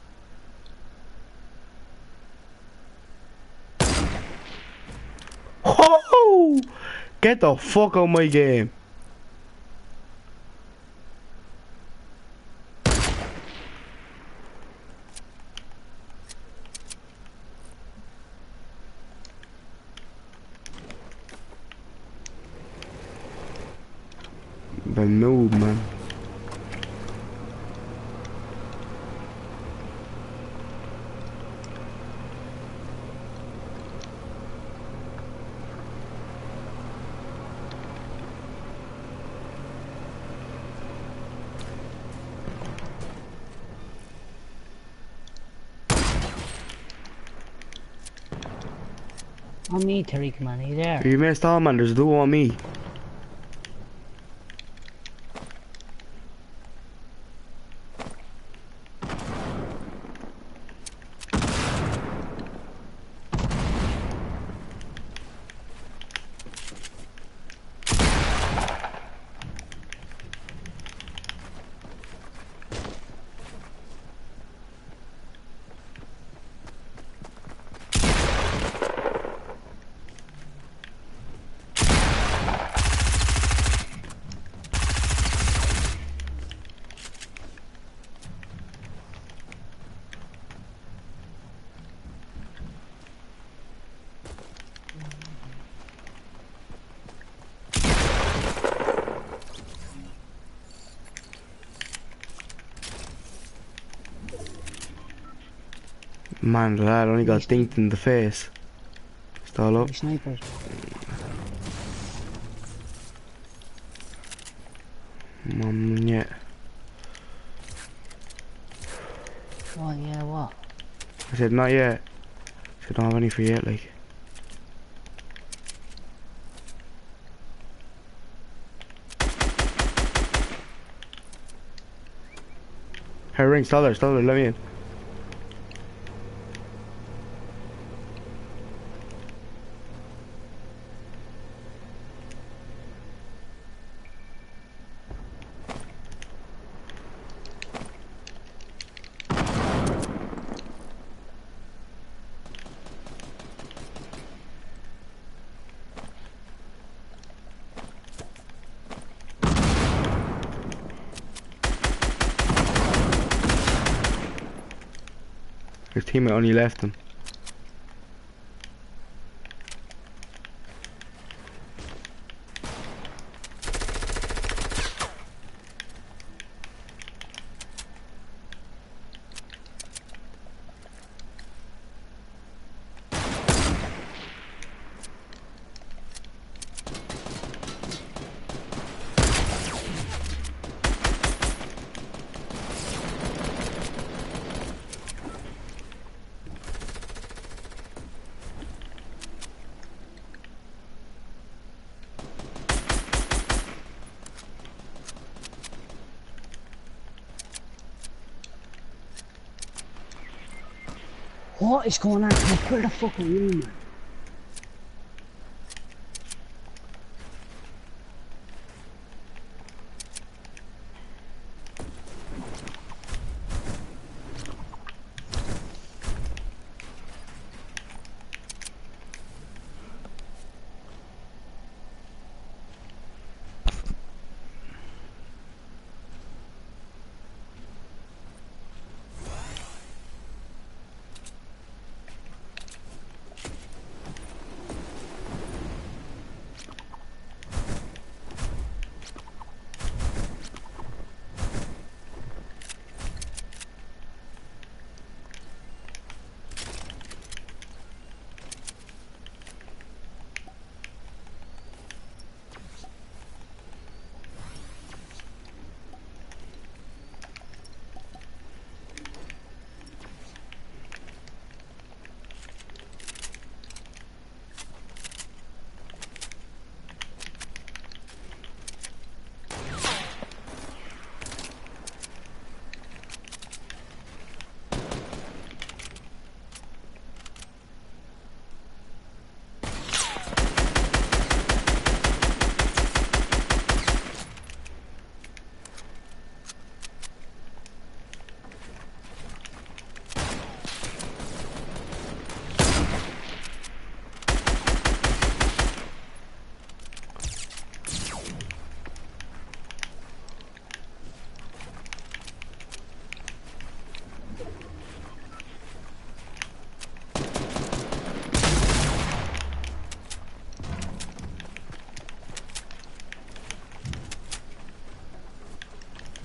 [SPEAKER 1] Oh! Get the fuck out of my game. The noob, man.
[SPEAKER 2] On me, Tariq, man, are you there?
[SPEAKER 1] You missed all, man. There's a duo on me. Man, the lad only got dinked in the face. Stall up.
[SPEAKER 2] Snipers.
[SPEAKER 1] Mum, yeah.
[SPEAKER 2] Oh, yeah, what?
[SPEAKER 1] I said, not yet. I said, don't have any for yet, like. Hey, ring, stall there, stall there, let me in. His teammate only left him.
[SPEAKER 2] What is going on? Where the fuck are you, man?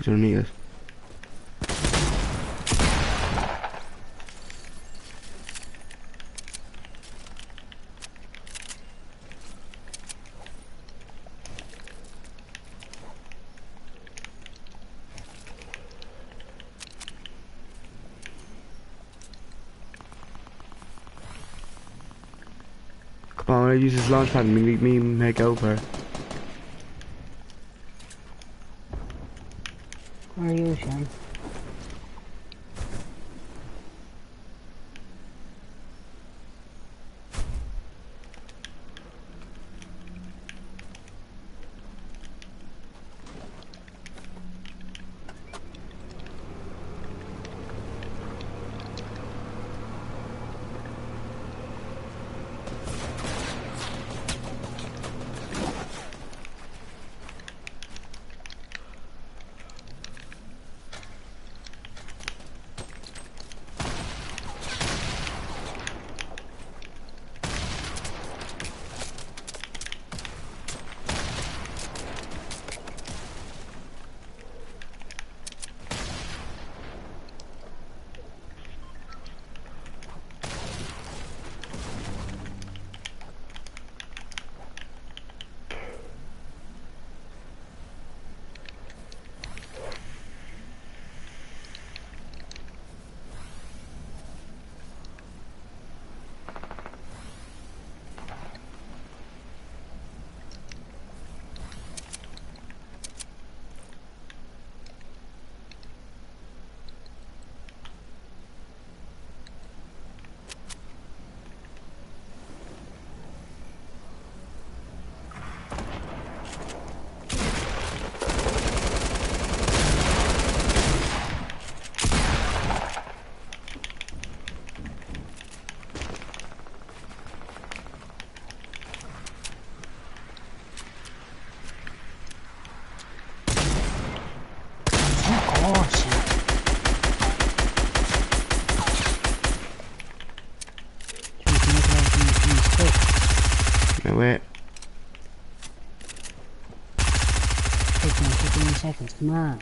[SPEAKER 1] Tus hormigas. Come on, I'm gonna use this launch pad and me, me make out for her.
[SPEAKER 2] Where are you, Sean? Oh, shit.
[SPEAKER 1] No, wait.
[SPEAKER 2] fifteen, fifteen seconds, come on.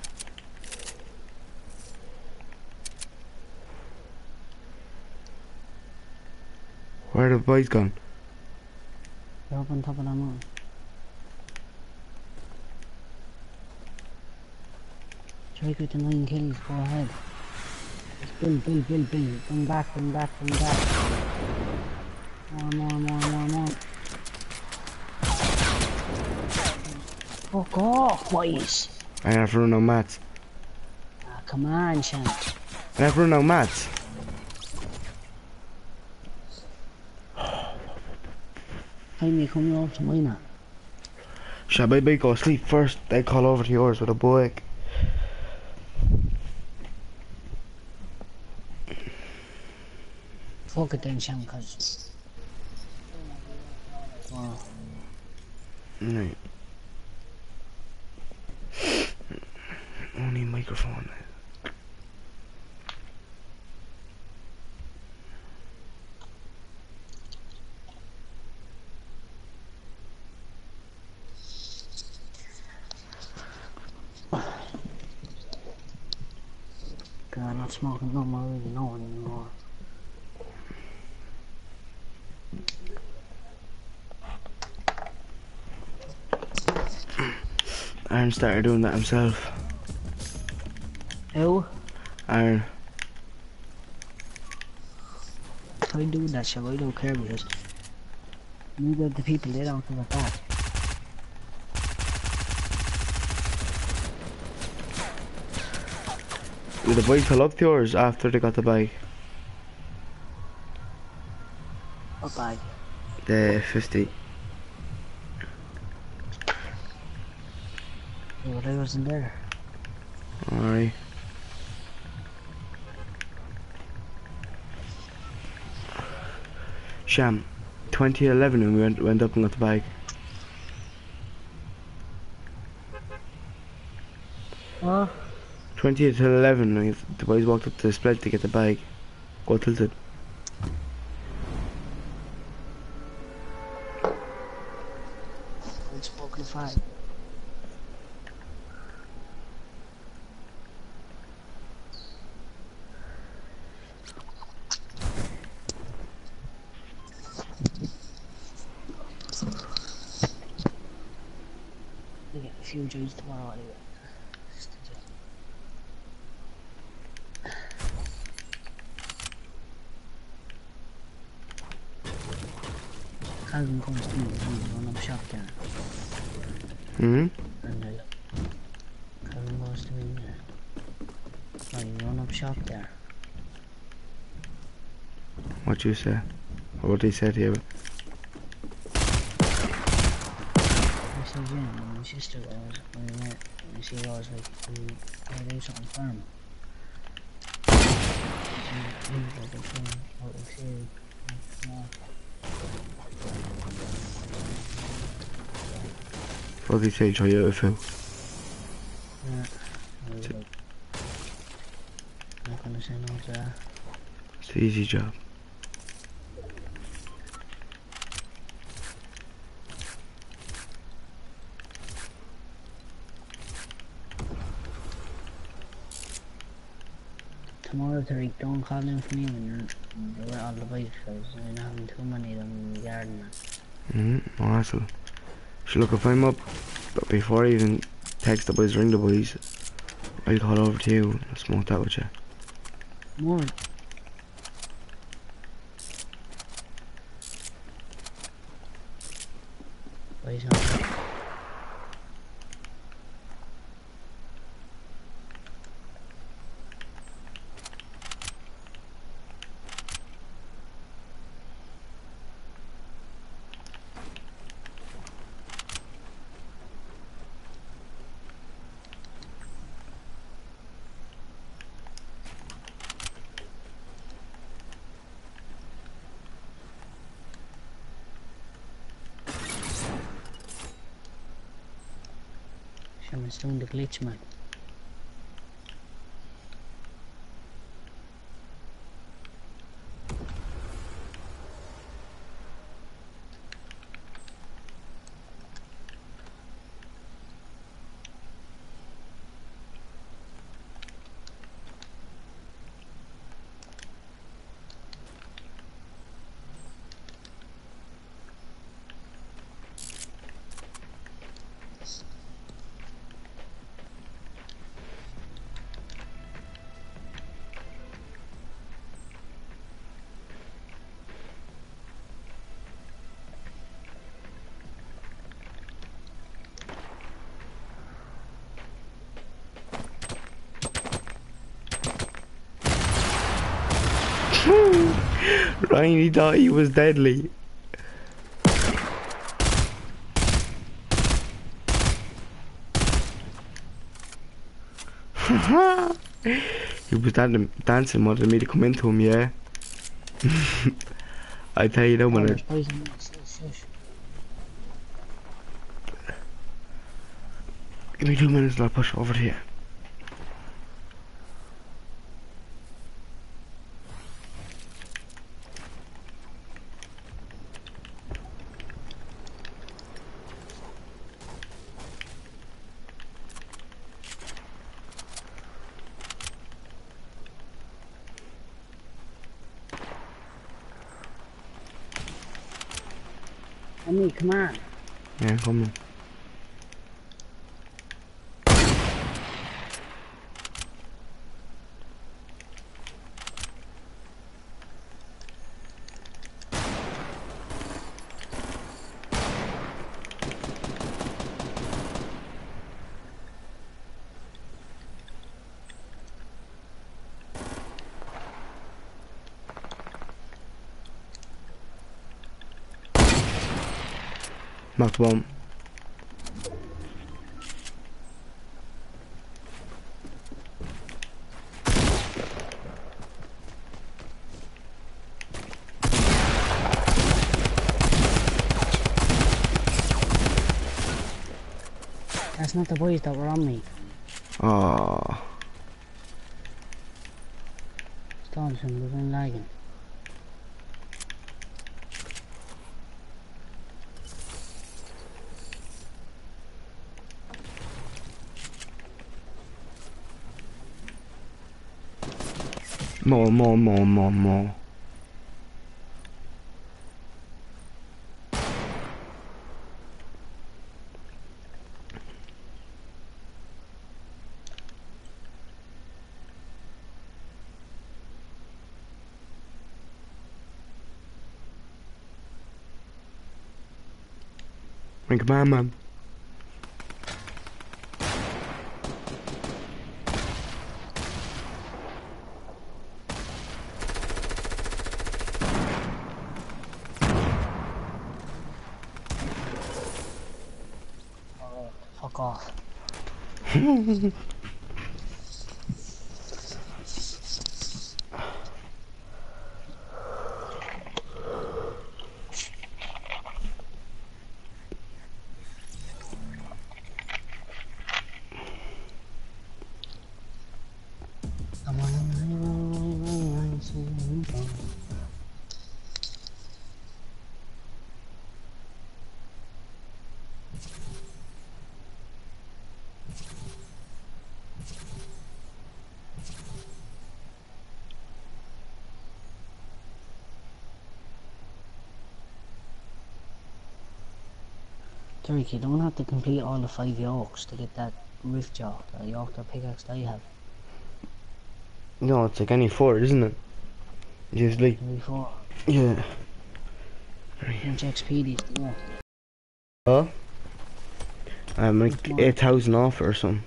[SPEAKER 1] Where are the boys gone?
[SPEAKER 2] They're up on top of that mountain. Try get the nine kills, go ahead. Just build, build, build, build. Bring back, bring back, bring back. More, more, more, more, more. Fuck off, boys.
[SPEAKER 1] I have to run out mats.
[SPEAKER 2] Ah, come on, champ.
[SPEAKER 1] I have to run out mats.
[SPEAKER 2] Time me coming over to mine now.
[SPEAKER 1] Shall I go sleep first? They call over to yours with a bike.
[SPEAKER 2] Fuck it then, champ, cause... Wow.
[SPEAKER 1] Right. Only microphone.
[SPEAKER 2] God, I'm not smoking no more, really, no one anymore.
[SPEAKER 1] Aaron started doing that himself.
[SPEAKER 2] Who?
[SPEAKER 1] Aaron.
[SPEAKER 2] I do that shit, I don't care because maybe the people, they don't give it back.
[SPEAKER 1] Did the boys pull up to yours after they got the bike?
[SPEAKER 2] What bag?
[SPEAKER 1] The fifty.
[SPEAKER 2] Yeah, but I wasn't there.
[SPEAKER 1] Alright. Sham, twenty eleven when we went, went up and got the bike.
[SPEAKER 2] What?
[SPEAKER 1] twenty to eleven, when the boys walked up to the split to get the bike. Go tilted.
[SPEAKER 2] I'd spoken five. few drinks tomorrow anyway. Calvin comes to me, he's run up shop there.
[SPEAKER 1] Hmm?
[SPEAKER 2] And I look. Calvin goes to me, uh, I run up shop there.
[SPEAKER 1] What you say? Or what they said here?
[SPEAKER 2] I said, yeah, and my sister goes, when we met, and she goes like, can I do something for him? She was like, okay, out of series. No.
[SPEAKER 1] What they say? Try out a few.
[SPEAKER 2] Yeah. I was like, I'm not gonna say no to that.
[SPEAKER 1] It's an easy job.
[SPEAKER 2] Tomorrow, Tariq, don't call in for me when you're, when you're all the bikes, because I'm having too many of them in the garden, man.
[SPEAKER 1] Mm-hmm. No hassle. So look, if I'm up, but before I even text the boys, ring the boys, I'll call over to you and smoke that with you.
[SPEAKER 2] More. Boys, on. Someone's doing the glitch, man.
[SPEAKER 1] Ryan, he thought he was deadly. He was dan dancing, wanted me to come into him, yeah. I tell you that when it. Give me two minutes and I'll push over here.
[SPEAKER 2] Emmy, come on.
[SPEAKER 1] Yeah, come on. Mark the bomb.
[SPEAKER 2] That's not the boys that were on me.
[SPEAKER 1] Oh.
[SPEAKER 2] Stop some, we've been lagging.
[SPEAKER 1] More, more, more, more, more. Like, man, man.
[SPEAKER 2] Oh, fuck off. Derek, you don't have to complete all the five yokes to get that rift jaw, the yoke or pickaxe that you have.
[SPEAKER 1] No, it's like any four, isn't it? Usually.
[SPEAKER 2] Every four.
[SPEAKER 1] Yeah.
[SPEAKER 2] How much X P do you get?
[SPEAKER 1] Huh? I'm like eight thousand off or something.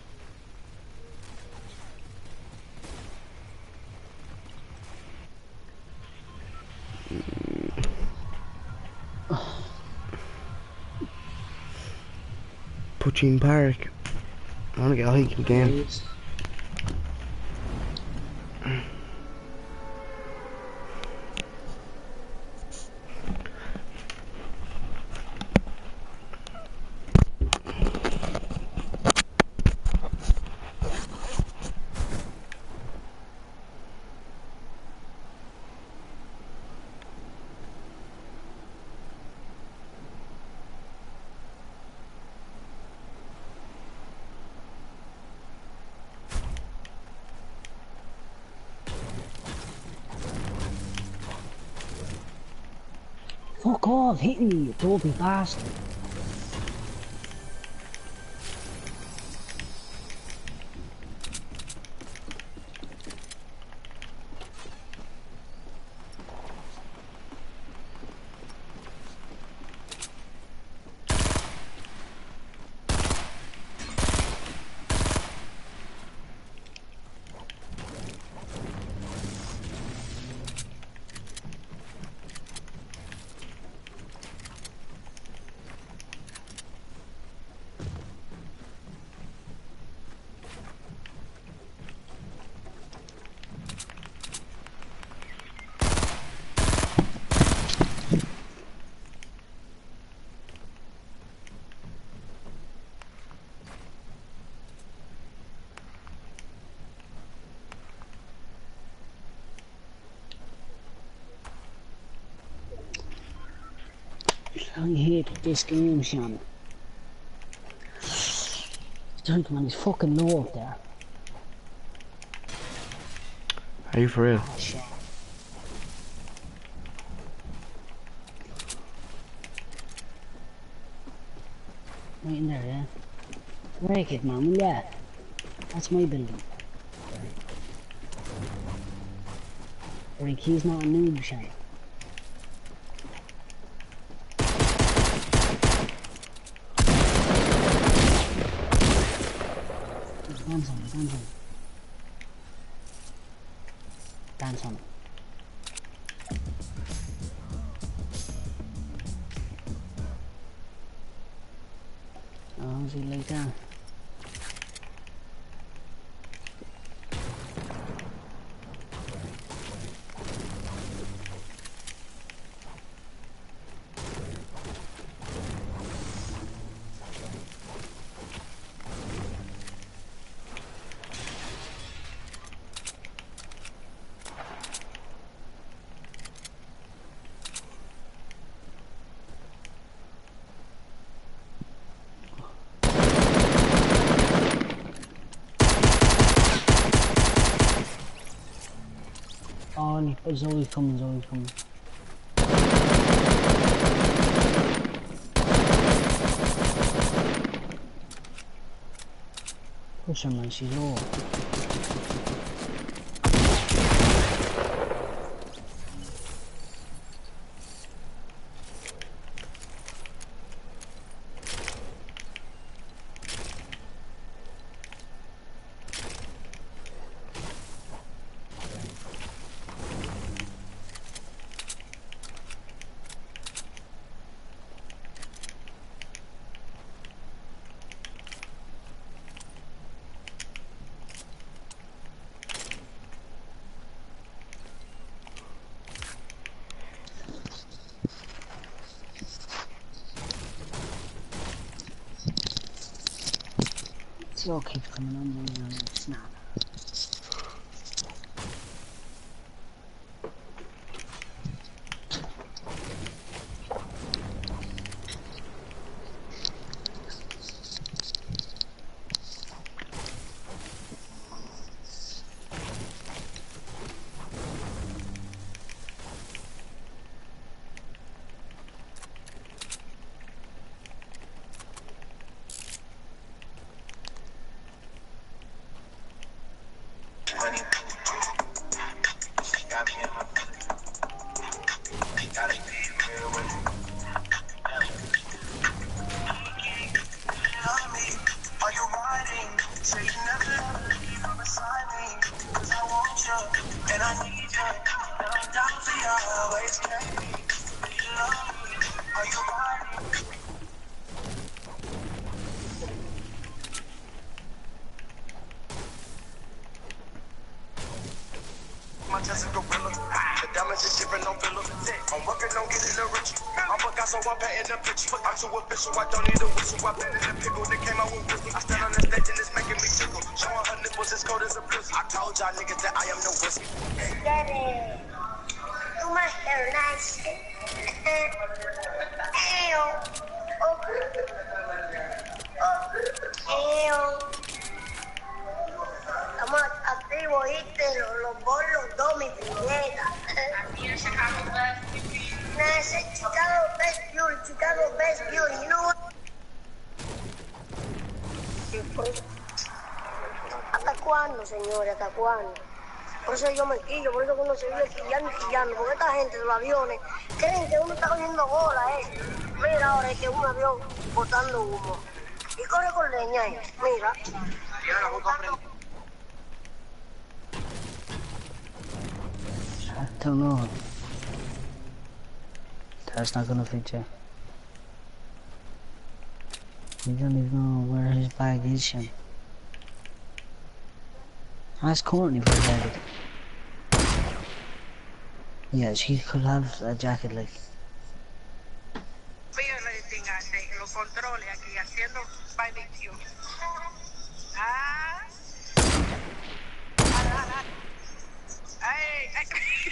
[SPEAKER 1] Puchin Park. I wanna get hiking again.
[SPEAKER 2] Fuck off, hit me, you dopey bastard. I hate this game, Sean. Drink man, he's fucking low up there.
[SPEAKER 1] Are you for real?
[SPEAKER 2] Oh shit. Right in there, yeah. Break it, man, will ya? That's my building. Rick, he's not a noob, Sean. Dance on him, dance on him. Dance on him. Oh, is he like that? Oh, Zoe's coming, Zoe's coming. Push her, man, she's low. still keeps coming on me on Snap.
[SPEAKER 4] My chest is gorilla. The diamonds is shipping on Villa. I'm working on getting the rich. I'm Picasso, I'm painting the picture. I'm too official, I don't need a whistle. I blended the pickle that came out with whistle. I stand on the stage and it's making me tickle. Showing her nipples as cold as a blizzard. I told y'all niggas that I am no whiskey.
[SPEAKER 5] Daddy, tú me nice. Ew. Oh. Oh. Ew. Estamos activos, ¿viste? Los, los bolos, dos, mi puñeta. Nah, Chicago Best Beauty, Chicago Best Beauty, you know what? ¿Hasta cuándo, señores? ¿Hasta cuándo? Por eso yo me quillo, por eso que uno se vive quillando y quillando, porque esta gente de los aviones creen que uno está cogiendo bola, eh. Mira ahora es que un avión botando humo. Y corre con leña ahí, mira.
[SPEAKER 2] I don't know. That's not gonna fit you. We don't even know where his bag is, Shem. Ask Courtney for a jacket. Yeah, she could have a jacket like.
[SPEAKER 5] Los controles aquí haciendo barbecue. Ah. Ay, ay.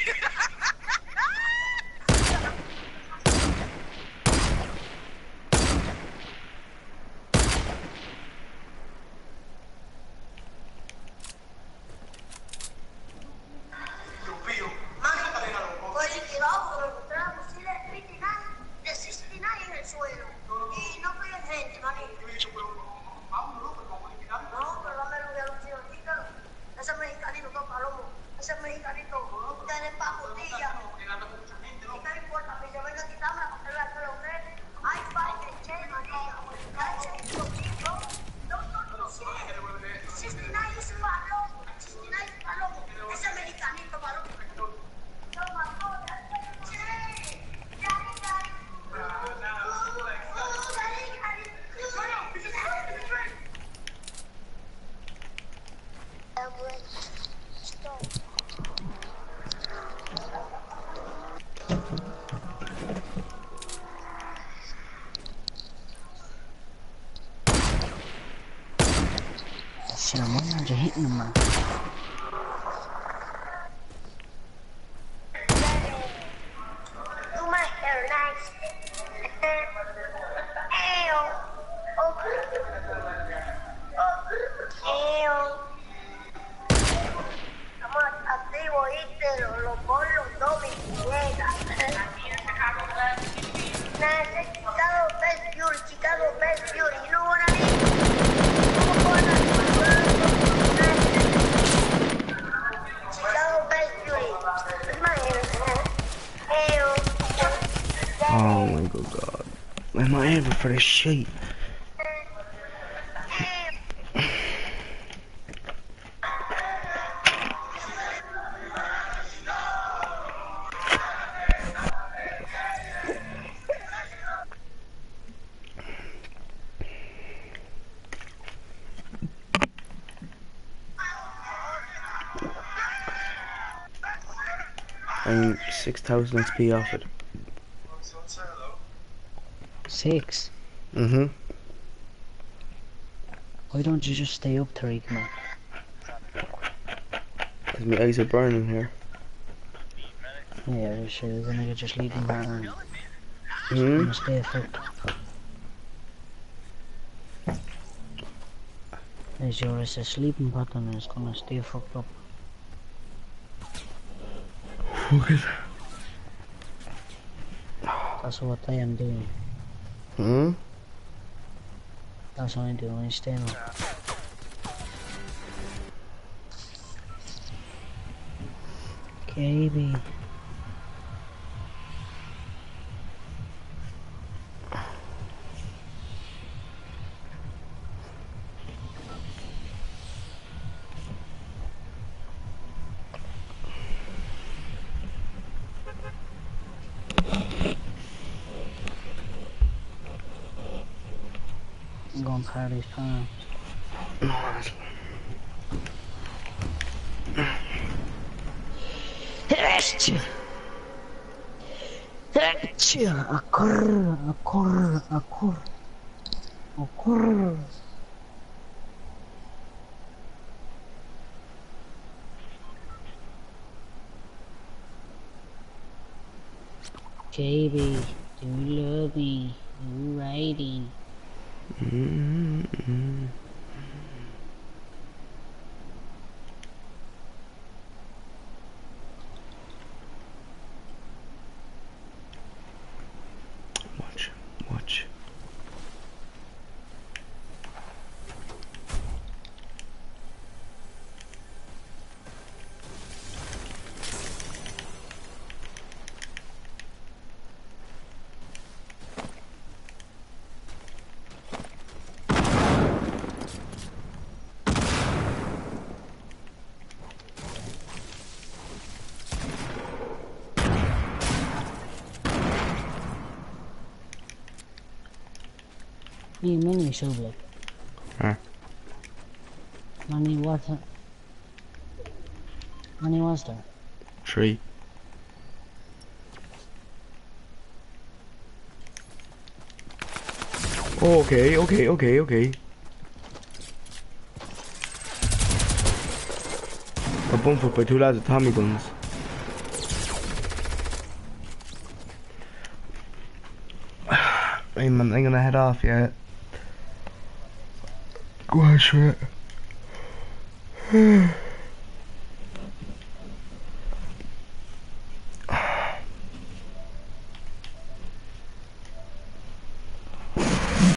[SPEAKER 2] Shit, I'm wondering how you're hitting him, man.
[SPEAKER 5] Do my hair nice. Ew. Oh. Oh. Ew. Estamos activos, ¿viste? Los, los bolos, dos, mi puñeta. Nah, it's Chicago Best Beauty, Chicago Best Beauty, you know what I mean? Chicago Best Beauty. It's my hair. Ew.
[SPEAKER 1] Oh my good god. Where am I ever for this shit? I'm six thousand X P off it.
[SPEAKER 2] Six.
[SPEAKER 1] Mm-hmm.
[SPEAKER 2] Why don't you just stay up, Tariq, man?
[SPEAKER 1] Cause my eyes are burning here.
[SPEAKER 2] Yeah, sure, you're gonna get your sleeping pattern.
[SPEAKER 1] Hmm?
[SPEAKER 2] You're gonna stay fucked. As your is a sleeping pattern is gonna stay fucked up.
[SPEAKER 1] Focus.
[SPEAKER 2] That's what I am doing.
[SPEAKER 1] Hmm?
[SPEAKER 2] That's what I'm doing, I'm staying up. K B. I'm going to carry these pants. Achoo! Achoo! A curr, a curr, a curr, a curr. J B, do you love me? Are you riding?
[SPEAKER 1] Mm-hmm. Watch, watch.
[SPEAKER 2] Wie many so like?
[SPEAKER 1] Huh?
[SPEAKER 2] Money what? Money was there?
[SPEAKER 1] Tree. Okay, okay, okay, okay. A bumper by two lads with Tommy guns. Hey man, I'm gonna head off, yeah. Go on, shit.